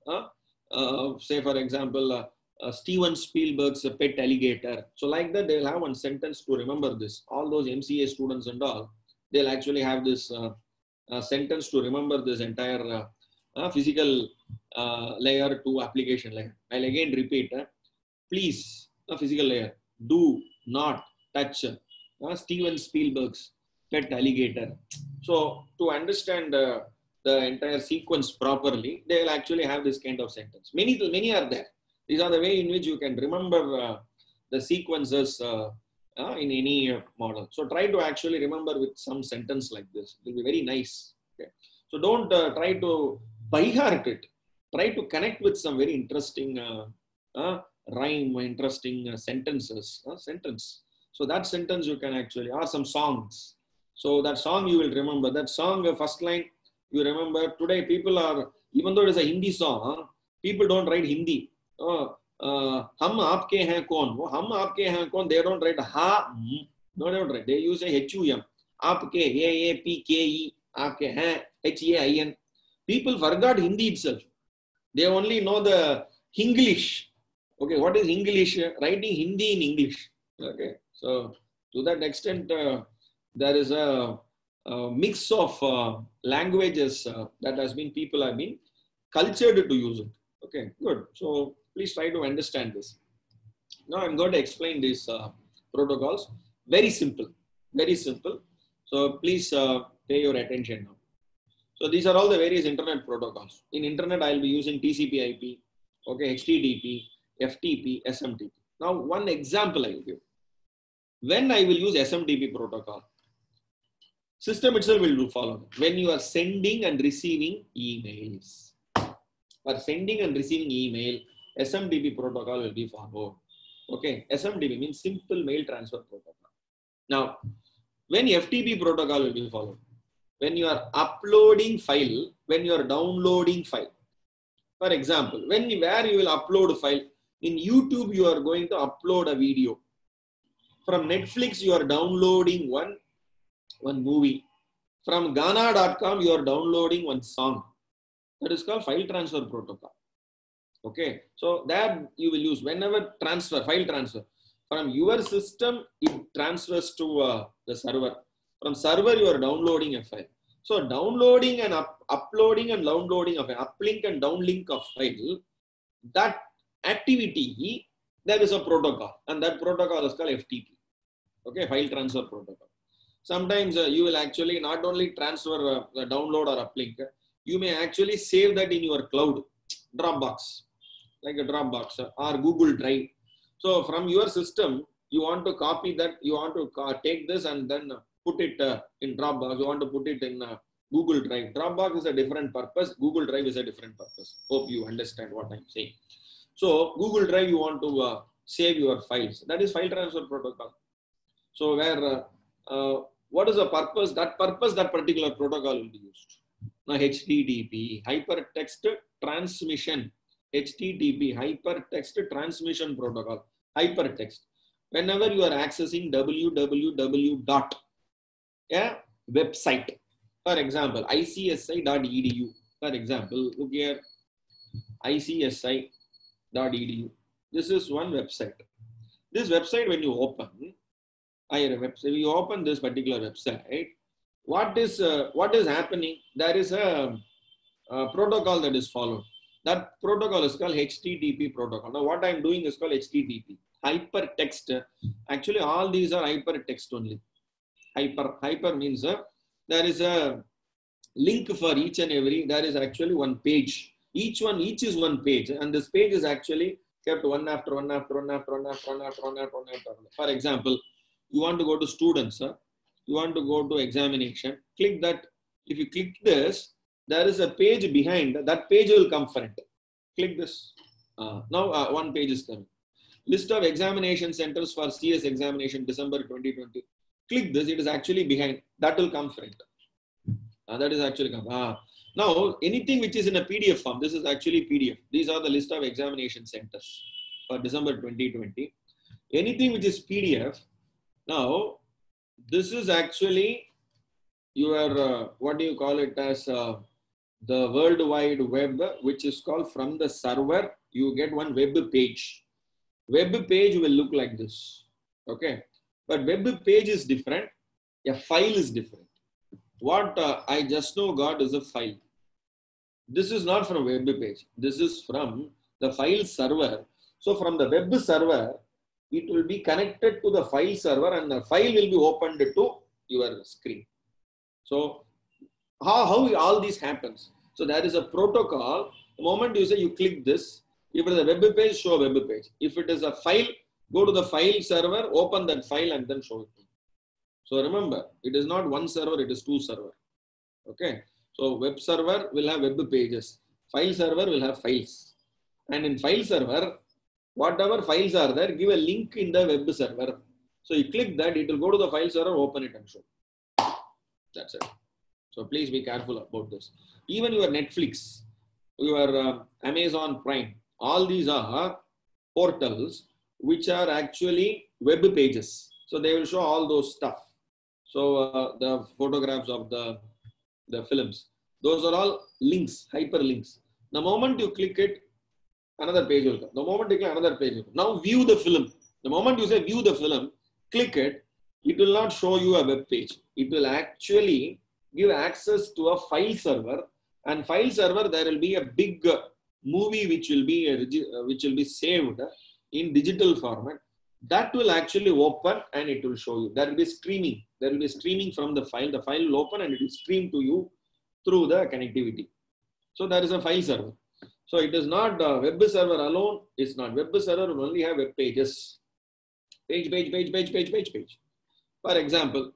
say for example, Steven Spielberg's pet alligator. So like that, they'll have one sentence to remember this. All those MCA students and all, they'll actually have this sentence to remember this entire physical layer to application layer. I'll again repeat. Please, physical layer, do not touch Steven Spielberg's pet alligator. So to understand the entire sequence properly, they'll actually have this kind of sentence. Many are there. These are the way in which you can remember the sequences in any model. So try to actually remember with some sentence like this. It will be very nice. Okay. So don't try to by heart it. Try to connect with some very interesting rhyme, interesting sentences. Sentence. So that sentence you can actually, or some songs. So that song you will remember. That song, first line, you remember. Today people are, even though it is a Hindi song, people don't write Hindi. Hum aapke hain kaun? Hum aapke hain kaun? They don't write ha. No, they don't write. They use a HUM. Aapke, AAPKE, aapke hain, HAIN. People forgot Hindi itself. They only know the English. Okay, what is English? Writing Hindi in English. Okay, so to that extent, there is a mix of languages that has been, people have been cultured to use it. Okay, good. So please try to understand this. Now I'm going to explain these protocols. Very simple, very simple. So please pay your attention now. So these are all the various internet protocols. In internet, I'll be using TCP/IP, okay, HTTP, FTP, SMTP. Now one example I will give. When I will use SMTP protocol, system itself will do follow. When you are sending and receiving emails. For sending and receiving email, SMTP protocol will be followed. Okay, SMTP means simple mail transfer protocol. Now, when FTP protocol will be followed, when you are uploading file, when you are downloading file. For example, where you will upload a file, in YouTube you are going to upload a video. From Netflix you are downloading one movie. From Ghana.com you are downloading one song. That is called file transfer protocol. Okay, so that you will use whenever transfer, file transfer. From your system, it transfers to the server. From server, you are downloading a file. So downloading and uploading and downloading of an uplink and downlink of file, that activity, there is a protocol, and that protocol is called FTP. Okay, file transfer protocol. Sometimes you will actually not only transfer the download or uplink, you may actually save that in your cloud, Dropbox, like a Dropbox or Google Drive. So from your system, you want to copy that, you want to take this and then put it in Dropbox, you want to put it in Google Drive. Dropbox is a different purpose, Google Drive is a different purpose. Hope you understand what I'm saying. So Google Drive, you want to save your files. That is file transfer protocol. So where, what is the purpose? That particular protocol will be used. Now HTTP, hypertext transmission, HTTP, hypertext transmission protocol, hypertext. Whenever you are accessing www dot a website, for example, icsi.edu, for example, look here, icsi.edu. This is one website. This website, when you open, you open this particular website, what is happening? There is a protocol that is followed. That protocol is called HTTP protocol. Now what I'm doing is called HTTP. Hypertext. Actually, all these are hypertext only. Hyper means there is a link for each and every. There is actually one page. Each is one page, and this page is actually kept one after one after one after one after one after one after one after one. For example, you want to go to students. You want to go to examination. Click that. If you click this, there is a page behind. That page will come front. Click this. Now one page is coming. List of examination centers for CS examination December 2020. Click this. It is actually behind. That will come front. That is actually now anything which is in a PDF form. This is actually PDF. These are the list of examination centers for December 2020. Anything which is PDF. Now this is actually your what do you call it as the World Wide Web, which is called from the server. You get one web page. Web page will look like this. Okay, but web page is different. A file is different. What I just now got is a file. This is not from web page. This is from the file server. So from the web server, it will be connected to the file server and the file will be opened to your screen. So how all this happens? So there is a protocol. The moment you say you click this, if it is a web page, show a web page. If it is a file, go to the file server, open that file and then show it. So remember, it is not one server, it is two server. Okay. So web server will have web pages. File server will have files. And in file server, whatever files are there, give a link in the web server. So you click that, it will go to the file server, open it and show. That's it. So please be careful about this. Even your Netflix, your Amazon Prime, all these are portals which are actually web pages. So they will show all those stuff. So the photographs of the films, those are all links, hyperlinks. The moment you click it, another page will come. The moment you click, another page will come. Now view the film. The moment you say view the film, click it, it will not show you a web page. It will actually give access to a file server, and file server there will be a big movie which will be saved in digital format. That will actually open and it will show you. There will be streaming. There will be streaming from the file. The file will open and it will stream to you through the connectivity. So there is a file server. So it is not web server alone. It's not. Web server will only have web pages. Page. For example,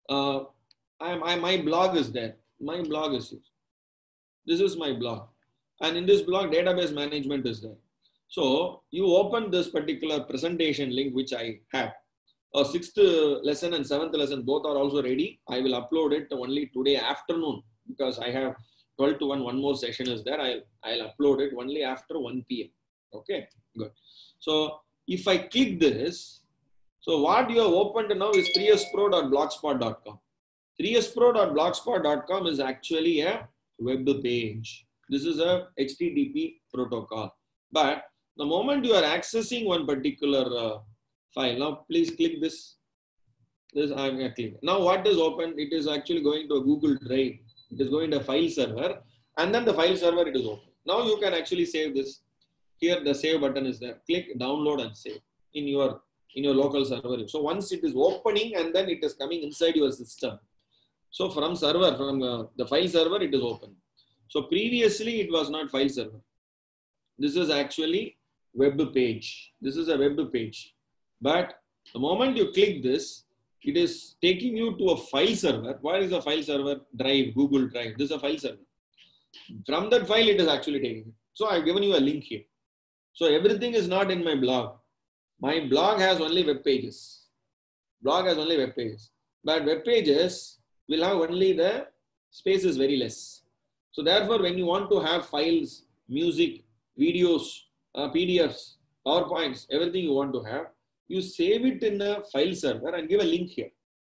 my blog is there. My blog is here. This is my blog. And in this blog, database management is there. So you open this particular presentation link, which I have. 6th lesson and 7th lesson, both are also ready. I will upload it only today afternoon because I have 12 to 1 more session is there. I'll upload it only after 1 p.m. Okay, good. So if I click this, so what you have opened now is 3spro.blogspot.com. 3spro.blogspot.com is actually a web page. This is a HTTP protocol. But the moment you are accessing one particular file, now please click this. I'm going to click. Now what is open? It is actually going to a Google Drive. It is going to a file server, and then the file server it is open. Now you can actually save this. Here the save button is there. Click download and save in your local server. So once it is opening and then it is coming inside your system. So from the file server it is open. So previously it was not file server. This is actually web page. This is a web page. But the moment you click this, it is taking you to a file server. What is a file server? Drive, Google Drive. This is a file server. From that file, it is actually taking it. So I've given you a link here. So everything is not in my blog. My blog has only web pages. Blog has only web pages. But web pages will have only the space is very less. So therefore, when you want to have files, music, videos, PDFs, PowerPoints, everything you want to have, you save it in a file server and give a link here.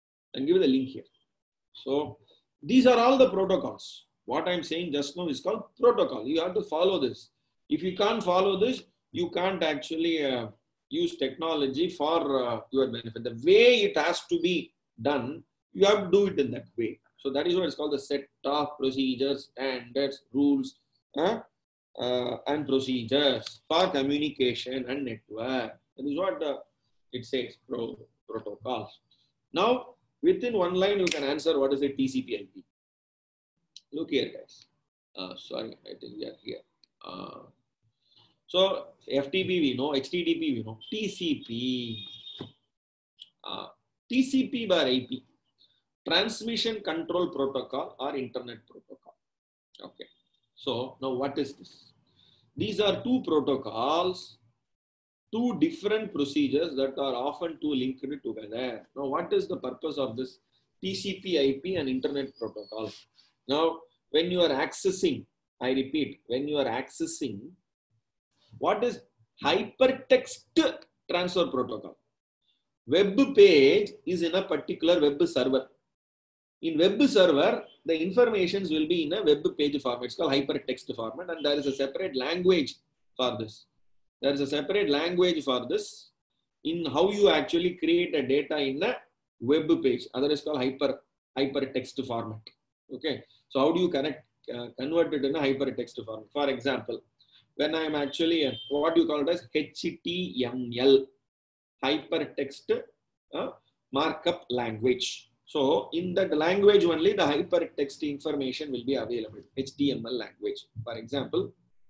So these are all the protocols. What I'm saying just now is called protocol. You have to follow this. If you can't follow this, you can't actually use technology for your benefit. The way it has to be done, you have to do it in that way. So that is what it's called the set of procedures, standards, rules, and procedures for communication and network. That is what it says, protocols. Now, within one line, you can answer what is a TCP/IP. Look here, guys. Sorry, I think we are here. So FTP we know, HTTP we know, TCP. TCP by IP, Transmission Control Protocol or Internet Protocol. Okay. So now what is this? These are two protocols, two different procedures that are often too linked together. Now what is the purpose of this TCP/IP and Internet Protocol? Now, when you are accessing, I repeat, when you are accessing, what is hypertext transfer protocol? Web page is in a particular web server. In web server, the informations will be in a web page format. It's called hypertext format, and there is a separate language for this. There is a separate language for this in how you actually create a data in a web page. Other is called hypertext format. Okay. So how do you convert it in a hypertext format? For example, when I am actually what do you call it as HTML, hypertext markup language. So in that language only the hypertext information will be available. HTML language. For example,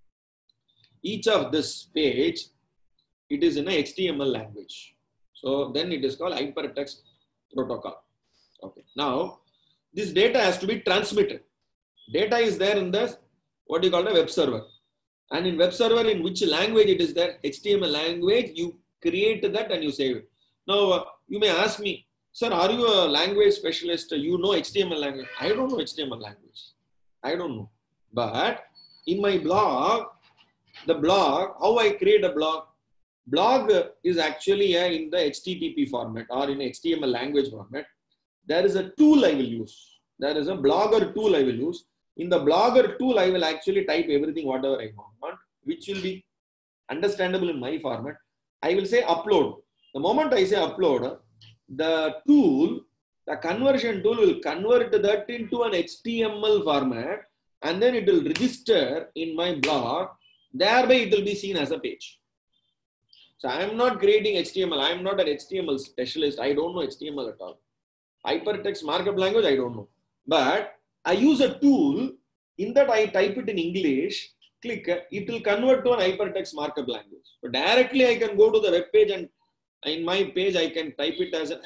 each of this page, it is in a HTML language. So then it is called hypertext protocol. Okay. Now this data has to be transmitted. Data is there in the what you call the web server. And in web server, in which language it is there? HTML language. You create that and you save it. Now you may ask me, sir, are you a language specialist? You know HTML language? I don't know HTML language. I don't know. But in my blog, the blog, how I create a blog? Blog is actually in the HTTP format or in HTML language format. There is a tool I will use. There is a Blogger tool I will use. In the Blogger tool, I will actually type everything, whatever I want, which will be understandable in my format. I will say upload. The moment I say upload, the tool, the conversion tool will convert that into an HTML format and then it will register in my blog. Thereby, it will be seen as a page. So I am not creating HTML. I am not an HTML specialist. I don't know HTML at all. Hypertext markup language, I don't know. But I use a tool, in that I type it in English, click, it will convert to an hypertext markup language. So directly I can go to the web page and in my page I can type it as a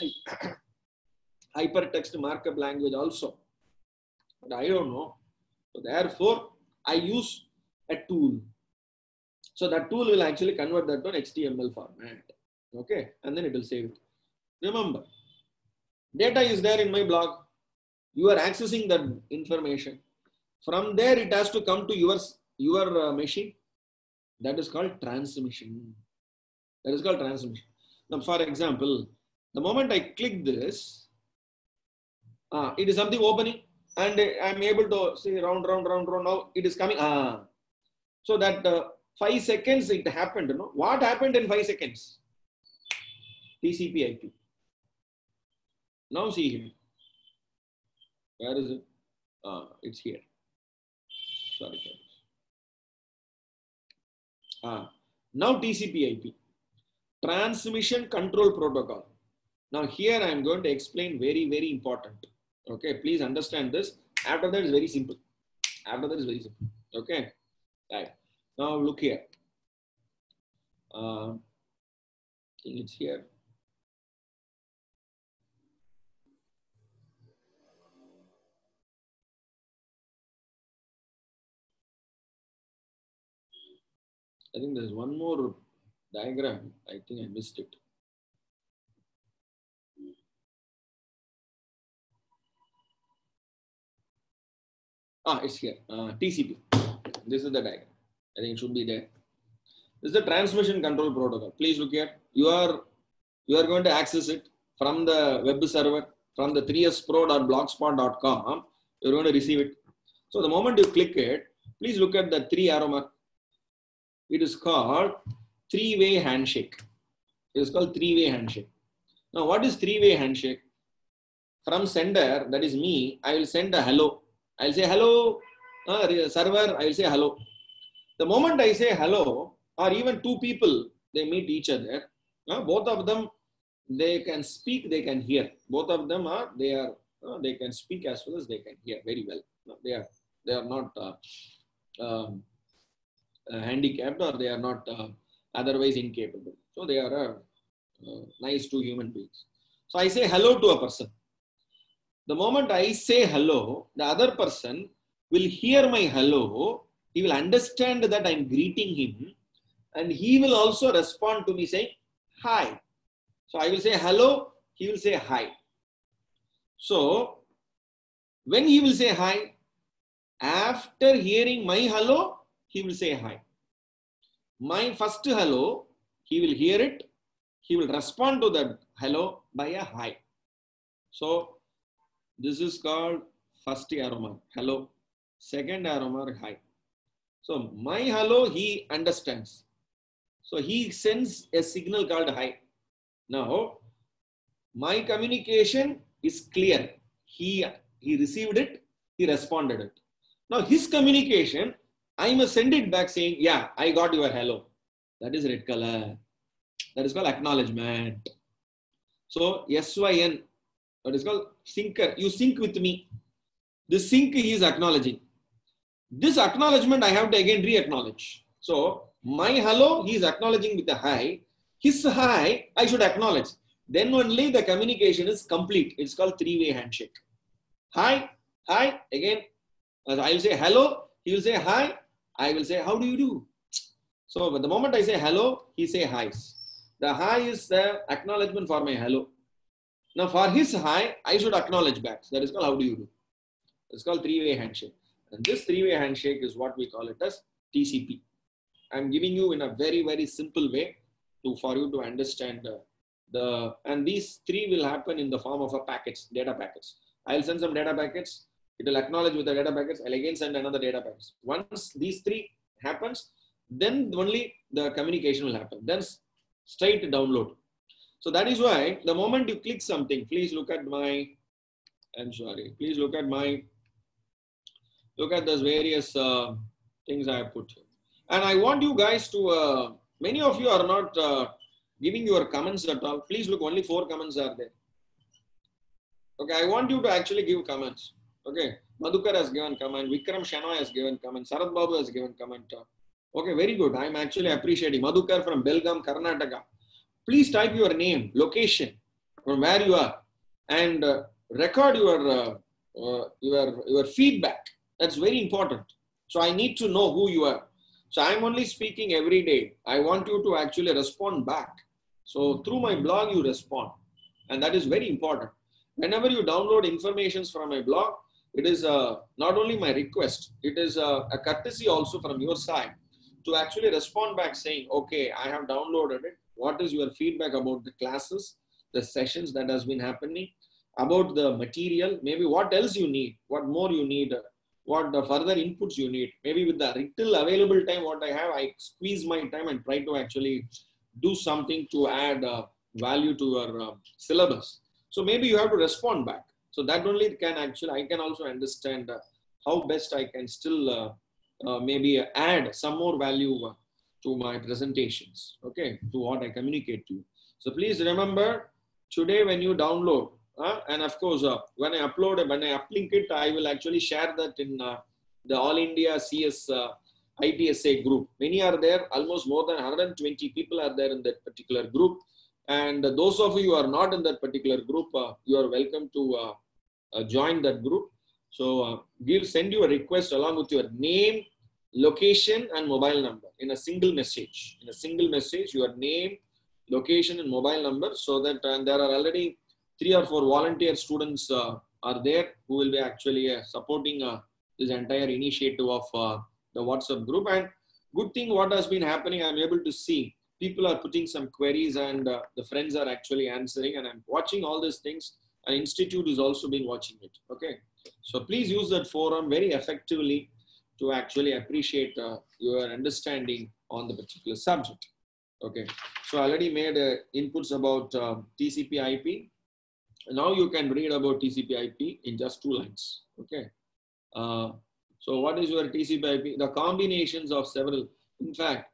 hypertext markup language also. But I don't know. So therefore, I use a tool. So that tool will actually convert that to an HTML format. Okay. And then it will save it. Remember, data is there in my blog. You are accessing that information. From there, it has to come to your machine. That is called transmission. That is called transmission. Now, for example, the moment I click this, it is something opening and I am able to see round. Now it is coming. So that 5 seconds it happened. You know? What happened in 5 seconds? TCP IP. Now see here. Where is it? It's here. Sorry for this. Now TCP IP. Transmission Control Protocol. Now here I am going to explain very, very important. Okay, please understand this. After that is very simple. After that is very simple. Okay. Right. Now look here. I think it's here. I think there's one more diagram. I think I missed it. It's here. TCP. This is the diagram. I think it should be there. This is the transmission control protocol. Please look here. You are going to access it from the web server, from the 3spro.blogspot.com. You're going to receive it. So the moment you click it, please look at the 3 arrow mark. It is called three-way handshake. It is called three-way handshake. Now, what is three-way handshake? From sender, that is me, I will send a hello. I will say hello, server, I will say hello. The moment I say hello, or even two people, they meet each other, both of them, they can speak, they can hear. Both of them they can speak as well as they can hear very well. They are not handicapped or they are not otherwise incapable. So they are nice two human beings. So I say hello to a person. The moment I say hello, the other person will hear my hello. He will understand that I'm greeting him and he will also respond to me saying hi. So I will say hello, he will say hi. So when he will say hi, After hearing my hello, he will say hi. My first hello, he will hear it. He will respond to that hello by a hi. So this is called first arrow mark, hello. Second arrow mark, hi. So my hello, he understands. So he sends a signal called hi. Now, my communication is clear. He received it, he responded it. Now his communication, I must send it back saying, yeah, I got your hello. That is red color. That is called acknowledgement. So SYN, that is called syncer. You sync with me. This sync he is acknowledging. This acknowledgement I have to again re-acknowledge. So my hello, he is acknowledging with a hi. His hi, I should acknowledge. Then only the communication is complete. It's called three-way handshake. Hi, hi, again. I will say hello, he will say hi. I will say, how do you do? So the moment I say hello, he say hi. The hi is the acknowledgement for my hello. Now for his hi, I should acknowledge back. That is called how do you do? It's called three-way handshake. And this three-way handshake is what we call it as TCP. I'm giving you in a very, very simple way for you to understand and these three will happen in the form of a packets, data packets. I'll send some data packets. It will acknowledge with the data packets. I'll again send another data packets. Once these three happens, then only the communication will happen. Then straight download. So that is why the moment you click something, please look at my, I'm sorry, please look at those various things I have put here. And I want you guys to, many of you are not giving your comments at all. Please look, only 4 comments are there. Okay, I want you to actually give comments. Okay, Madhukar has given comment, Vikram Shanoy has given comment, Sarath Babu has given comment. Okay, very good. I'm actually appreciating. Madhukar from Belgaum, Karnataka. Please type your name, location, from where you are, and record your feedback. That's very important. So I need to know who you are. So I'm only speaking every day. I want you to actually respond back. So through my blog, you respond. And that is very important. Whenever you download informations from my blog, it is not only my request, it is a courtesy also from your side to actually respond back saying, okay, I have downloaded it. What is your feedback about the classes, the sessions that has been happening, about the material, maybe what else you need, what more you need, what the further inputs you need. Maybe with the little available time what I have, I squeeze my time and try to actually do something to add value to your syllabus. So maybe you have to respond back. So that only can actually, I can also understand how best I can still maybe add some more value to my presentations, okay, to what I communicate to you. So please remember, today when you download, and of course, when I upload, when I uplink it, I will actually share that in the All India CS ITSA group. Many are there, almost more than 120 people are there in that particular group. And those of you who are not in that particular group, you are welcome to join that group. So send you a request along with your name, location, and mobile number in a single message. In a single message, your name, location, and mobile number, so that there are already 3 or 4 volunteer students are there who will be actually supporting this entire initiative of the WhatsApp group. And good thing what has been happening, I'm able to see people are putting some queries and the friends are actually answering, and I'm watching all these things. An institute is also been watching it. Okay, so please use that forum very effectively to actually appreciate your understanding on the particular subject. Okay, so I already made inputs about TCP IP. Now you can read about TCP IP in just 2 lines. Okay, so what is your TCP IP? The combinations of several, in fact,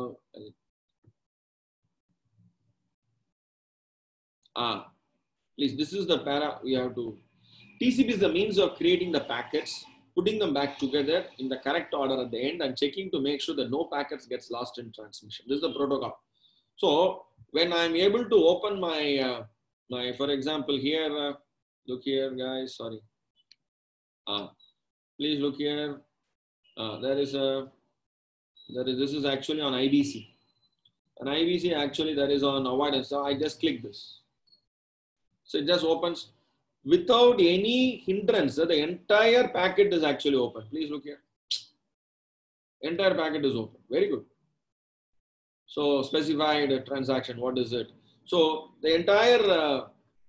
please, this is the para we have to. TCP is the means of creating the packets, putting them back together in the correct order at the end, and checking to make sure that no packets gets lost in transmission. This is the protocol. So when I'm able to open my, for example, here, look here, guys, sorry. Please look here. This is actually on IBC. And IBC actually that is on avoidance. So I just click this. So it just opens. without any hindrance. The entire packet is actually open. Please look here. Entire packet is open. Very good. So specified transaction, what is it? So the entire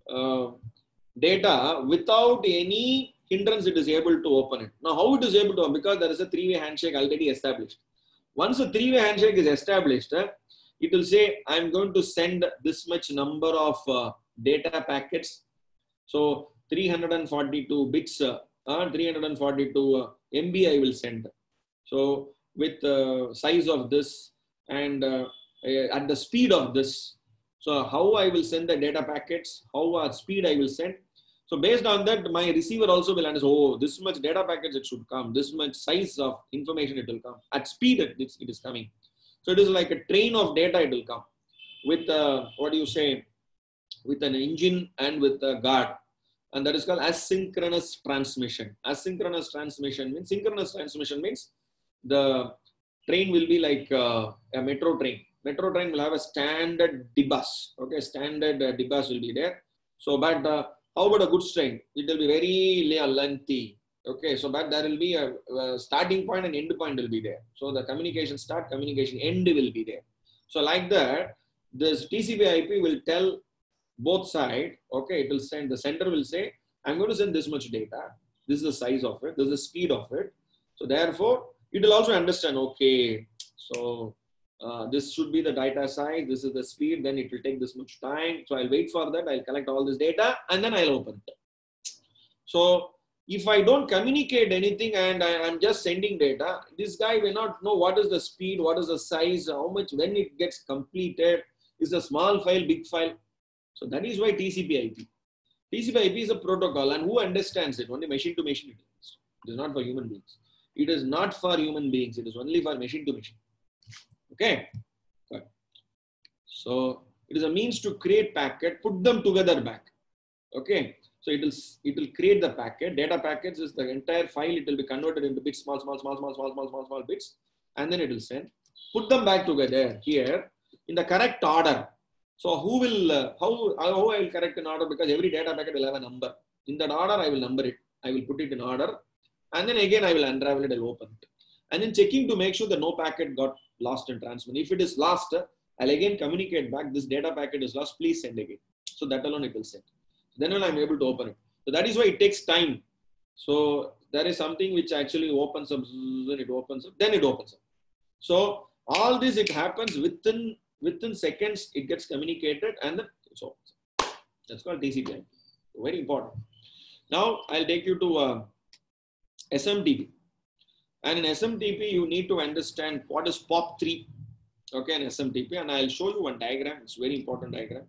data without any hindrance, it is able to open it. Now how it is able to open? Because there is a three-way handshake already established. Once a three-way handshake is established, it will say, I'm going to send this much number of data packets. So 342 bits, 342 MB I will send. So with size of this and at the speed of this. So how I will send the data packets, how speed I will send. So based on that, my receiver also will understand, oh, this much data packets it should come, this much size of information it will come. At speed it is coming. So it is like a train of data it will come with, what do you say, with an engine and with a guard. And that is called asynchronous transmission. Asynchronous transmission means, synchronous transmission means the train will be like a metro train. Metro train will have a standard D-bus. Okay, standard D-bus will be there. So, but how about a goods train? It will be very lengthy. Okay, so but there will be a starting point and end point will be there. So the communication start, communication end will be there. So like that, this TCP/IP will tell both sides. Okay, it will send, the sender will say, I'm going to send this much data. This is the size of it. This is the speed of it. So therefore, it will also understand, okay, so this should be the data size, this is the speed, then it will take this much time. So I'll wait for that, I'll collect all this data and then I'll open it. So if I don't communicate anything and I'm just sending data, this guy will not know what is the speed, what is the size, how much, when it gets completed, is a small file, big file. So that is why TCP/IP. TCP/IP is a protocol, and who understands it? Only machine to machine. It is not for human beings. It is not for human beings. It is only for machine to machine. Okay. Good. So it is a means to create packet, put them together back. Okay. So it will create the packet. Data packets is the entire file. It will be converted into bits, small bits, and then it will send. Put them back together here in the correct order. So who will, how I will correct an order, because every data packet will have a number. In that order, I will number it. I will put it in order. And then again, I will unravel it, I'll open it. And then checking to make sure that no packet got lost in transmission. If it is lost, I'll again communicate back, this data packet is lost, please send again. So that alone it will send. Then when I'm able to open it. So that is why it takes time. So there is something which actually opens up, then it opens up, then it opens up. So all this, it happens within seconds, it gets communicated and then it's over. That's called TCP/IP. Very important. Now I'll take you to SMTP. And in SMTP, you need to understand what is POP3. Okay, in SMTP, and I'll show you one diagram. It's a very important diagram.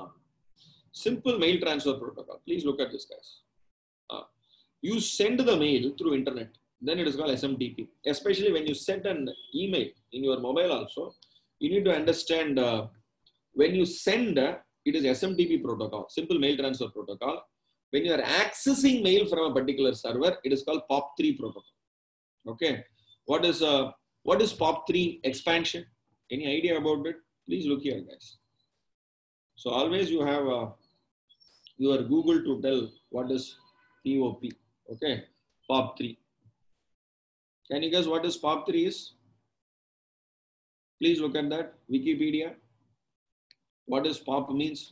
Simple mail transfer protocol. Please look at this, guys. You send the mail through internet. Then it is called SMTP. Especially when you send an email in your mobile also, you need to understand when you send, it is SMTP protocol, simple mail transfer protocol. When you are accessing mail from a particular server, it is called POP3 protocol. Okay. What is POP3 expansion? Any idea about it? Please look here, guys. So always you have your Google to tell what is POP. Okay. POP3. Can you guess what is POP3 is? Please look at that. Wikipedia. What does POP means?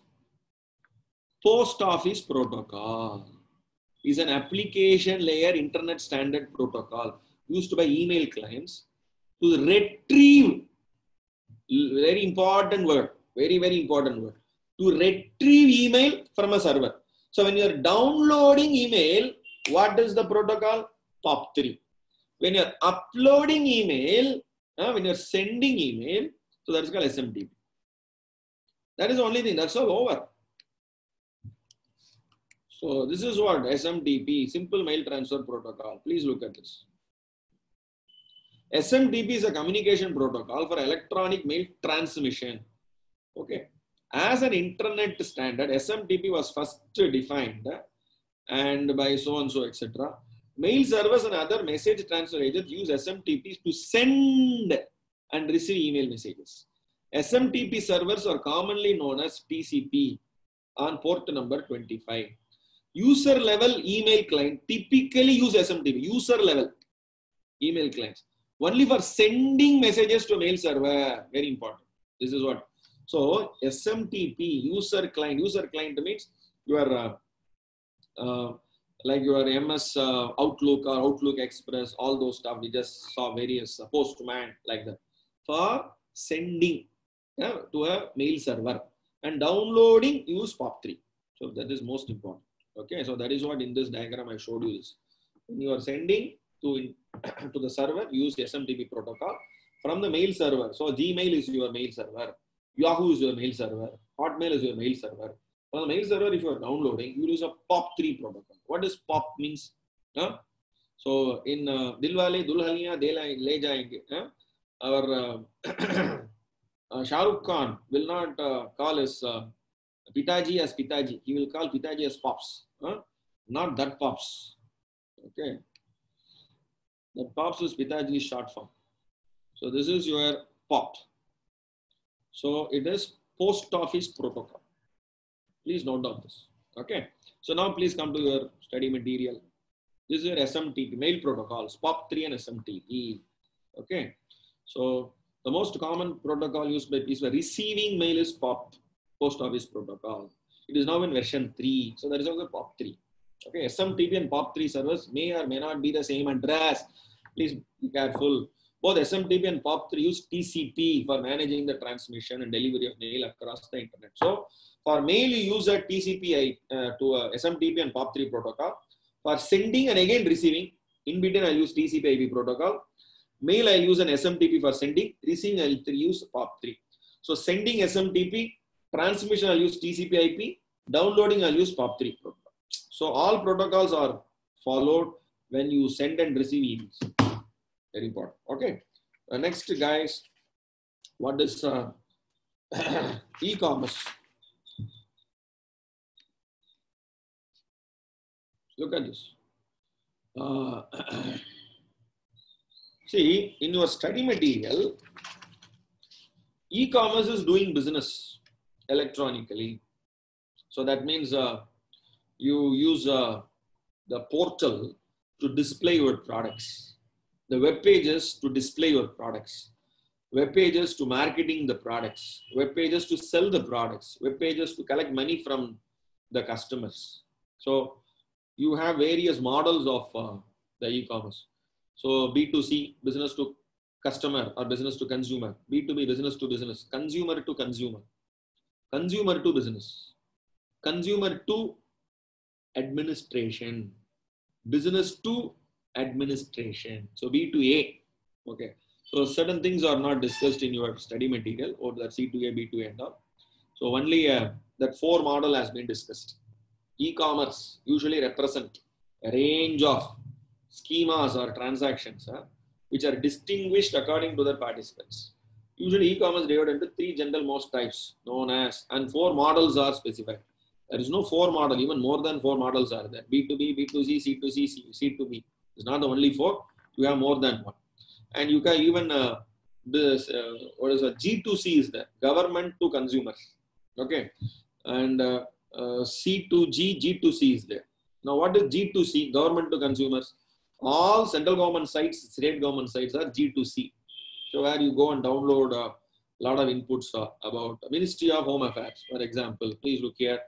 Post Office Protocol is an application layer internet standard protocol used by email clients to retrieve, very important word, very important word, to retrieve email from a server. So when you are downloading email, what is the protocol? POP3. When you are uploading email, when you're sending email, so that's called SMTP. That is the only thing, that's all over. So this is what SMTP, simple mail transfer protocol. Please look at this. SMTP is a communication protocol for electronic mail transmission. Okay. As an internet standard, SMTP was first defined and by so and so, etc. Mail servers and other message transfer agents use SMTPs to send and receive email messages. SMTP servers are commonly known as TCP on port number 25. User level email client typically use SMTP. User level email clients only for sending messages to mail server. Very important. This is what. So SMTP user client. User client means your like your MS Outlook or Outlook Express. All those stuff. We just saw various Postman like that for sending to a mail server, and downloading use POP3. So that is most important. Okay, so that is what in this diagram I showed you this. When you are sending to the server, use SMTP protocol from the mail server. So Gmail is your mail server, Yahoo is your mail server, Hotmail is your mail server. From the mail server, if you are downloading, you use a POP3 protocol. What does POP means? So in Dilwale Dulhaniya Le Jayenge, our Shah Rukh Khan will not call his Pitaji as Pitaji. He will call Pitaji as Pops. Not that Pops. Okay. That Pops is Pitaji short form. So this is your POP. So it is post office protocol. Please note down this. Okay. So now please come to your study material. This is your SMTP, mail protocols, POP3 and SMTP. Okay. So the most common protocol used by people receiving mail is POP, post office protocol. It is now in version 3. So that is also POP3. Okay, SMTP and POP3 servers may or may not be the same address. Please be careful. Both SMTP and POP3 use TCP for managing the transmission and delivery of mail across the internet. So for mail, you use a TCP to a SMTP and POP3 protocol. For sending and again receiving, in between I'll use TCP IP protocol. Mail I'll use an SMTP for sending. Receiving I'll use POP3. So sending SMTP, transmission I'll use TCP IP, downloading I'll use POP3 protocol. So all protocols are followed when you send and receive emails. Very important. Okay. Next, guys, what is e-commerce? Look at this. See, in your study material, e-commerce is doing business electronically. So that means you use the portal to display your products, the web pages to display your products, web pages to marketing the products, web pages to sell the products, web pages to collect money from the customers. So you have various models of the e-commerce. So B2C, business to customer or business to consumer, B2B, business to business, consumer to consumer, consumer to business, consumer to administration, business to administration. So B to A. Okay. So certain things are not discussed in your study material or that C2A, B2A and all. So only that 4 model has been discussed. E-commerce usually represent a range of schemas or transactions which are distinguished according to the participants. Usually e-commerce divided into 3 general most types known as, and 4 models are specified. There is no 4 model, even more than 4 models are there. B2B, B2C, C2C, C2B. It's not the only 4. You have more than 1. And you can even, what is a G2C is there, government to consumers. Okay. And C2G, G2C is there. Now what is G2C, government to consumers? All central government sites, state government sites are G2C. So where you go and download a lot of inputs about Ministry of Home Affairs, for example. Please look here.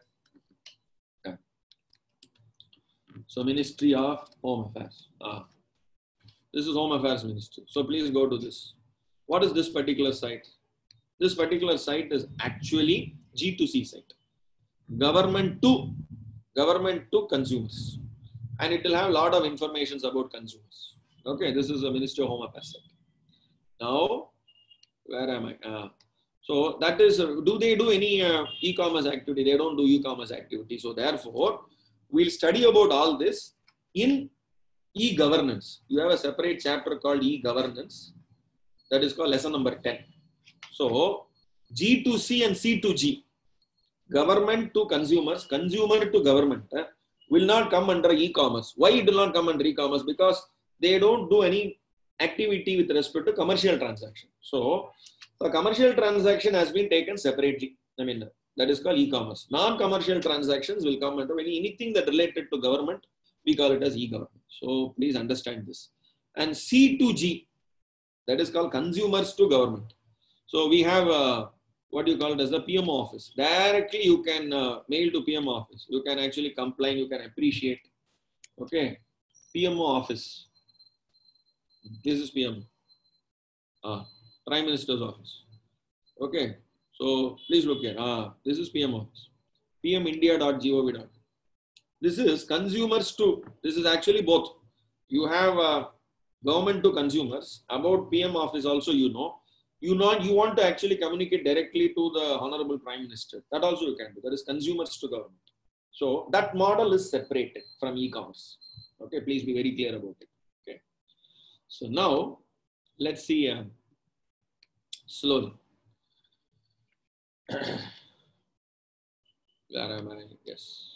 So Ministry of Home Affairs. This is Home Affairs Ministry. So please go to this. What is this particular site? This particular site is actually G2C site. Government to consumers. And it will have a lot of information about consumers. Okay, this is the Ministry of Home Affairs site. Now, where am I? So that is, do they do any e-commerce activity? They don't do e-commerce activity. So therefore, we'll study about all this in e-governance. You have a separate chapter called e-governance. That is called lesson number 10. So G2C and C2G, government to consumers, consumer to government, will not come under e-commerce. Why it will not come under e-commerce? Because they don't do any activity with respect to commercial transaction. So the commercial transaction has been taken separately. I mean, That is called e-commerce. Non-commercial transactions will come under anything that related to government. We call it as e-government. So please understand this. And C2G, that is called consumers to government. So we have what you call it as the PMO office. Directly you can mail to PMO office. You can actually complain, you can appreciate. Okay, PMO office. This is PMO. Prime Minister's office. Okay, so please look here. This is PM office. pmindia.gov.in. This is consumers to, this is actually both. You have government to consumers. About PM office also you know. You want to actually communicate directly to the Honorable Prime Minister. That also you can do. That is consumers to government. So that model is separated from e-commerce. Okay, please be very clear about it. Okay. So now let's see slowly. Where am I? Yes.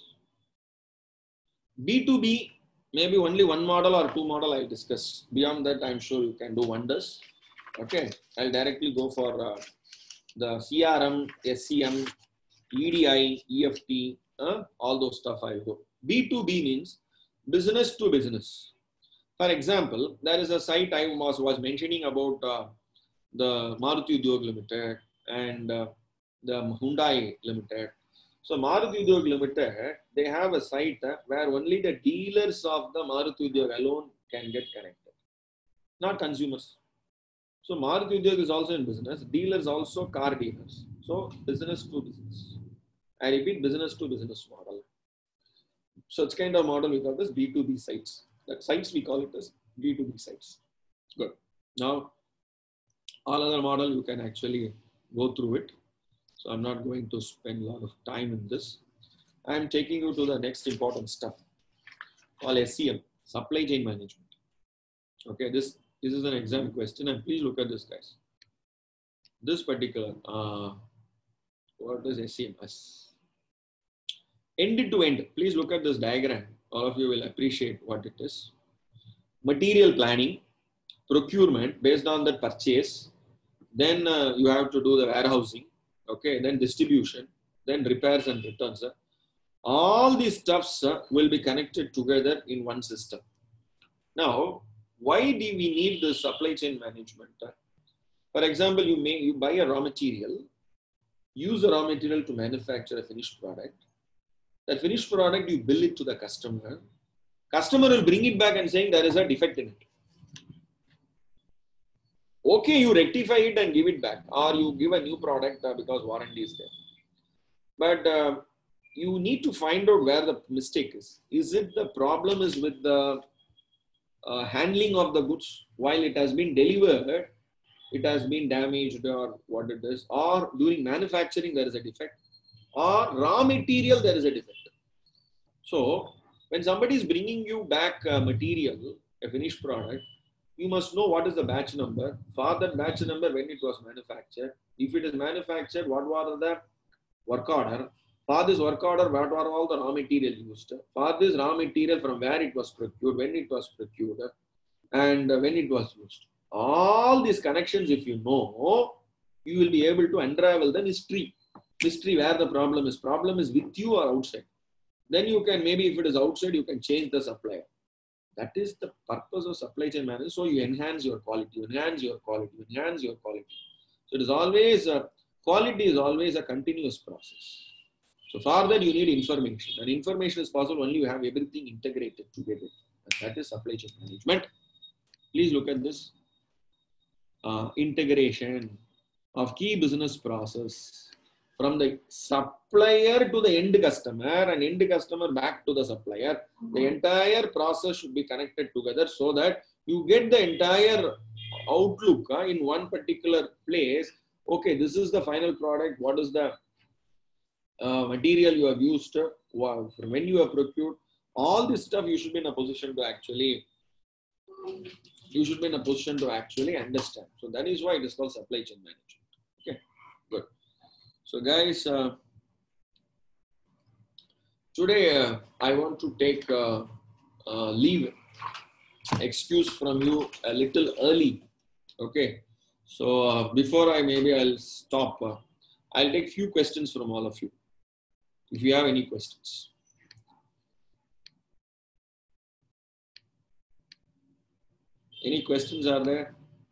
B2B, maybe only one model or two model I'll discuss. Beyond that, I'm sure you can do wonders. Okay, I'll directly go for the CRM, SCM, EDI, EFT, all those stuff I'll go. B2B means business to business. For example, there is a site I was mentioning about the Maruti Udyog Limited and the Hyundai Limited. So Maruti Udyog Limited, they have a site where only the dealers of the Maruti Udyog alone can get connected, not consumers. So Maruti Udyog is also in business, dealers also car dealers. So business to business. I repeat, business to business model. Such kind of model we call this B2B sites. That sites we call it as B2B sites. Good. Now, all other model you can actually go through it. So I'm not going to spend a lot of time in this. I'm taking you to the next important stuff called SCM, supply chain management. Okay, this is an exam question, and please look at this, guys. This particular, what is SCM? End to end. Please look at this diagram. All of you will appreciate what it is. Material planning, procurement based on the purchase. Then you have to do the warehousing. Okay, then distribution, then repairs and returns. All these stuffs will be connected together in one system. Now, why do we need the supply chain management? For example, you buy a raw material, use the raw material to manufacture a finished product. That finished product, you bill it to the customer. Customer will bring it back and saying there is a defect in it. Okay, you rectify it and give it back, or you give a new product because warranty is there. But you need to find out where the mistake is. Is it the problem is with the handling of the goods while it has been delivered, it has been damaged or what it is, or during manufacturing there is a defect, or raw material there is a defect. So when somebody is bringing you back material, a finished product, you must know what is the batch number. For that batch number, when it was manufactured, if it is manufactured, what was the work order? For this work order, what are all the raw material used? For this raw material, from where it was procured, when it was procured, and when it was used. All these connections, if you know, you will be able to unravel the mystery. Mystery where the problem is. Problem is with you or outside. Then you can, maybe if it is outside, you can change the supplier. That is the purpose of supply chain management. So you enhance your quality, enhance your quality, enhance your quality. So it is always, quality is always a continuous process. So for that you need information. And information is possible only you have everything integrated together. And that is supply chain management. Please look at this. Integration of key business process from the supplier to the end customer and end customer back to the supplier. The entire process should be connected together so that you get the entire outlook in one particular place. Okay, this is the final product. What is the material you have used? When you have procured? All this stuff you should be in a position to actually understand. So that is why it is called supply chain management. Okay, good. So guys, today I want to take leave, excuse from you a little early. Okay, so before I'll stop. I'll take few questions from all of you, if you have any questions. Any questions are there?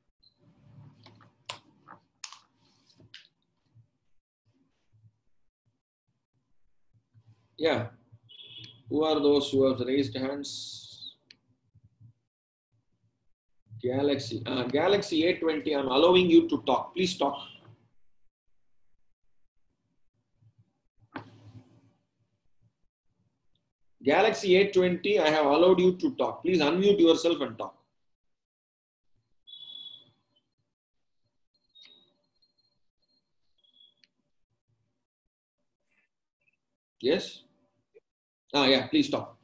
Yeah. Who are those who have raised hands? Galaxy. Galaxy A20, I'm allowing you to talk. Please talk. Galaxy A20, I have allowed you to talk. Please unmute yourself and talk. Yes? Yeah, please talk.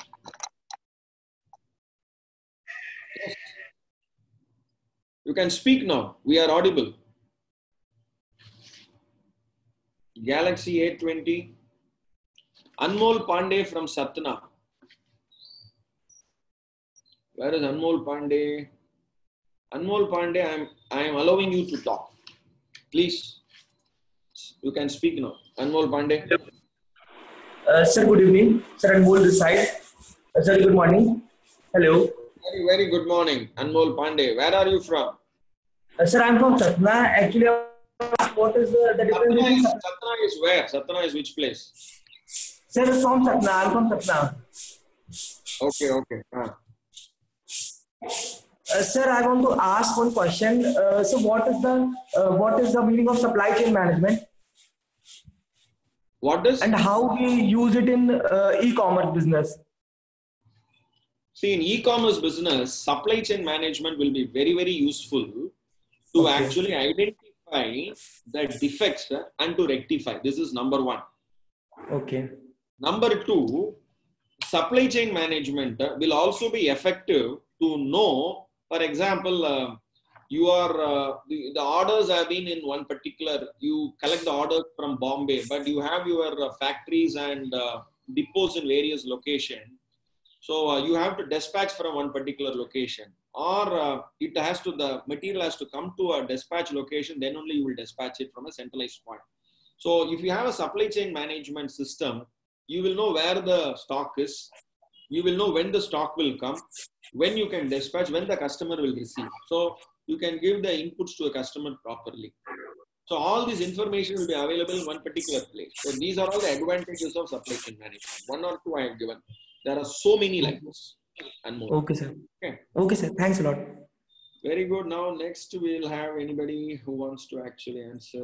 Yes. You can speak now. We are audible. Galaxy A20. Anmol Pandey from Satna. Where is Anmol Pandey? Anmol Pandey, I am allowing you to talk. Please, you can speak now. Anmol Pandey. Sir, good evening. Sir, Anmol this side. Sir, good morning. Hello. Very, very good morning, Anmol Pandey. Where are you from? Sir, I'm from Satna. Actually, what is the difference? Satna is where? Satna is which place? Sir, from Satna. I'm from Satna. Okay, okay. Sir, I want to ask one question. So, what is the meaning of supply chain management? What is? And how we use it in e-commerce business? See, in e-commerce business, supply chain management will be very, very useful to actually identify the defects and to rectify. This is number one. Okay. Number two, supply chain management will also be effective to know, for example, you are the orders have been in one particular, you collect the orders from Bombay, but you have your factories and depots in various locations. So you have to dispatch from one particular location, or the material has to come to a dispatch location, then only you will dispatch it from a centralized point. So if you have a supply chain management system, you will know where the stock is, you will know when the stock will come, when you can dispatch, when the customer will receive. So you can give the inputs to a customer properly. So all this information will be available in one particular place. So these are all the advantages of supply chain management. One or two I have given. There are so many like this and more. Okay, sir. Okay, sir. Thanks a lot. Very good. Now next we'll have anybody who wants to actually answer.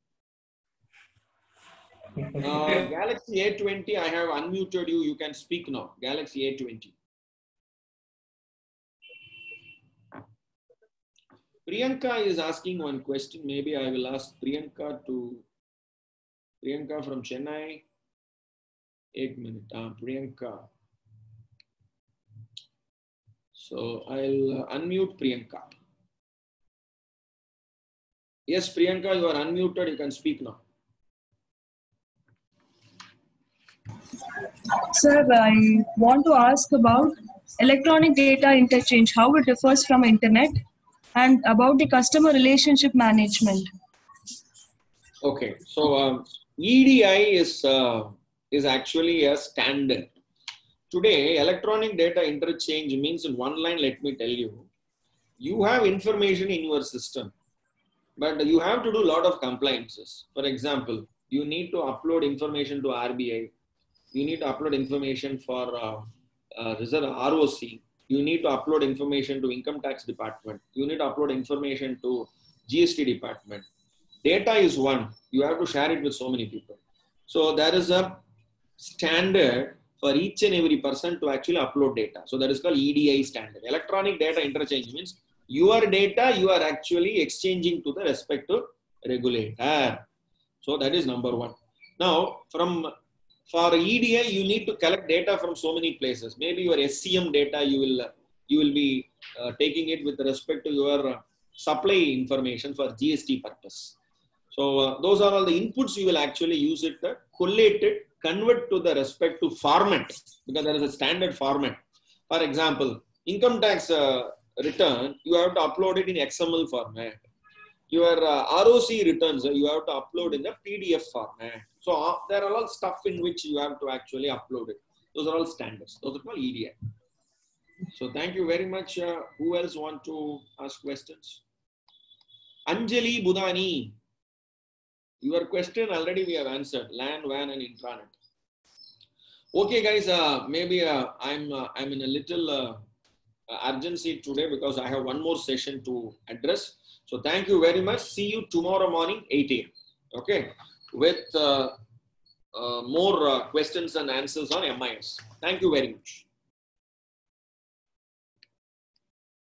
Galaxy A20, I have unmuted you. You can speak now. Galaxy A20. Priyanka is asking one question. Maybe I will ask Priyanka from Chennai. 8 minutes. Priyanka. So I'll unmute Priyanka. Yes, Priyanka, you are unmuted. You can speak now. Sir, I want to ask about electronic data interchange, how it differs from internet, and about the customer relationship management. Okay, so EDI is actually a standard. Today, electronic data interchange means in one line, let me tell you, you have information in your system, but you have to do a lot of compliances. For example, you need to upload information to RBI. You need to upload information for ROC. You need to upload information to Income Tax Department. You need to upload information to GST Department. Data is one. You have to share it with so many people. So there is a standard for each and every person to actually upload data. So that is called EDI standard. Electronic data interchange means your data you are actually exchanging to the respective regulator. So that is number one. Now, for EDI, you need to collect data from so many places. Maybe your SCM data, you will be taking it with respect to your supply information for GST purpose. So those are all the inputs you will actually use it, collate it, convert to the respective format, because there is a standard format. For example, income tax return, you have to upload it in XML format. your ROC returns, you have to upload in the PDF format. So there are all stuff in which you have to actually upload it. Those are all standards. Those are called EDI. So thank you very much. Who else want to ask questions? Anjali Budani. Your question already we have answered. LAN, WAN, and intranet. Okay, guys. Maybe I'm in a little urgency today because I have one more session to address. So thank you very much. See you tomorrow morning, 8 a.m. Okay, with more questions and answers on MIS. Thank you very much.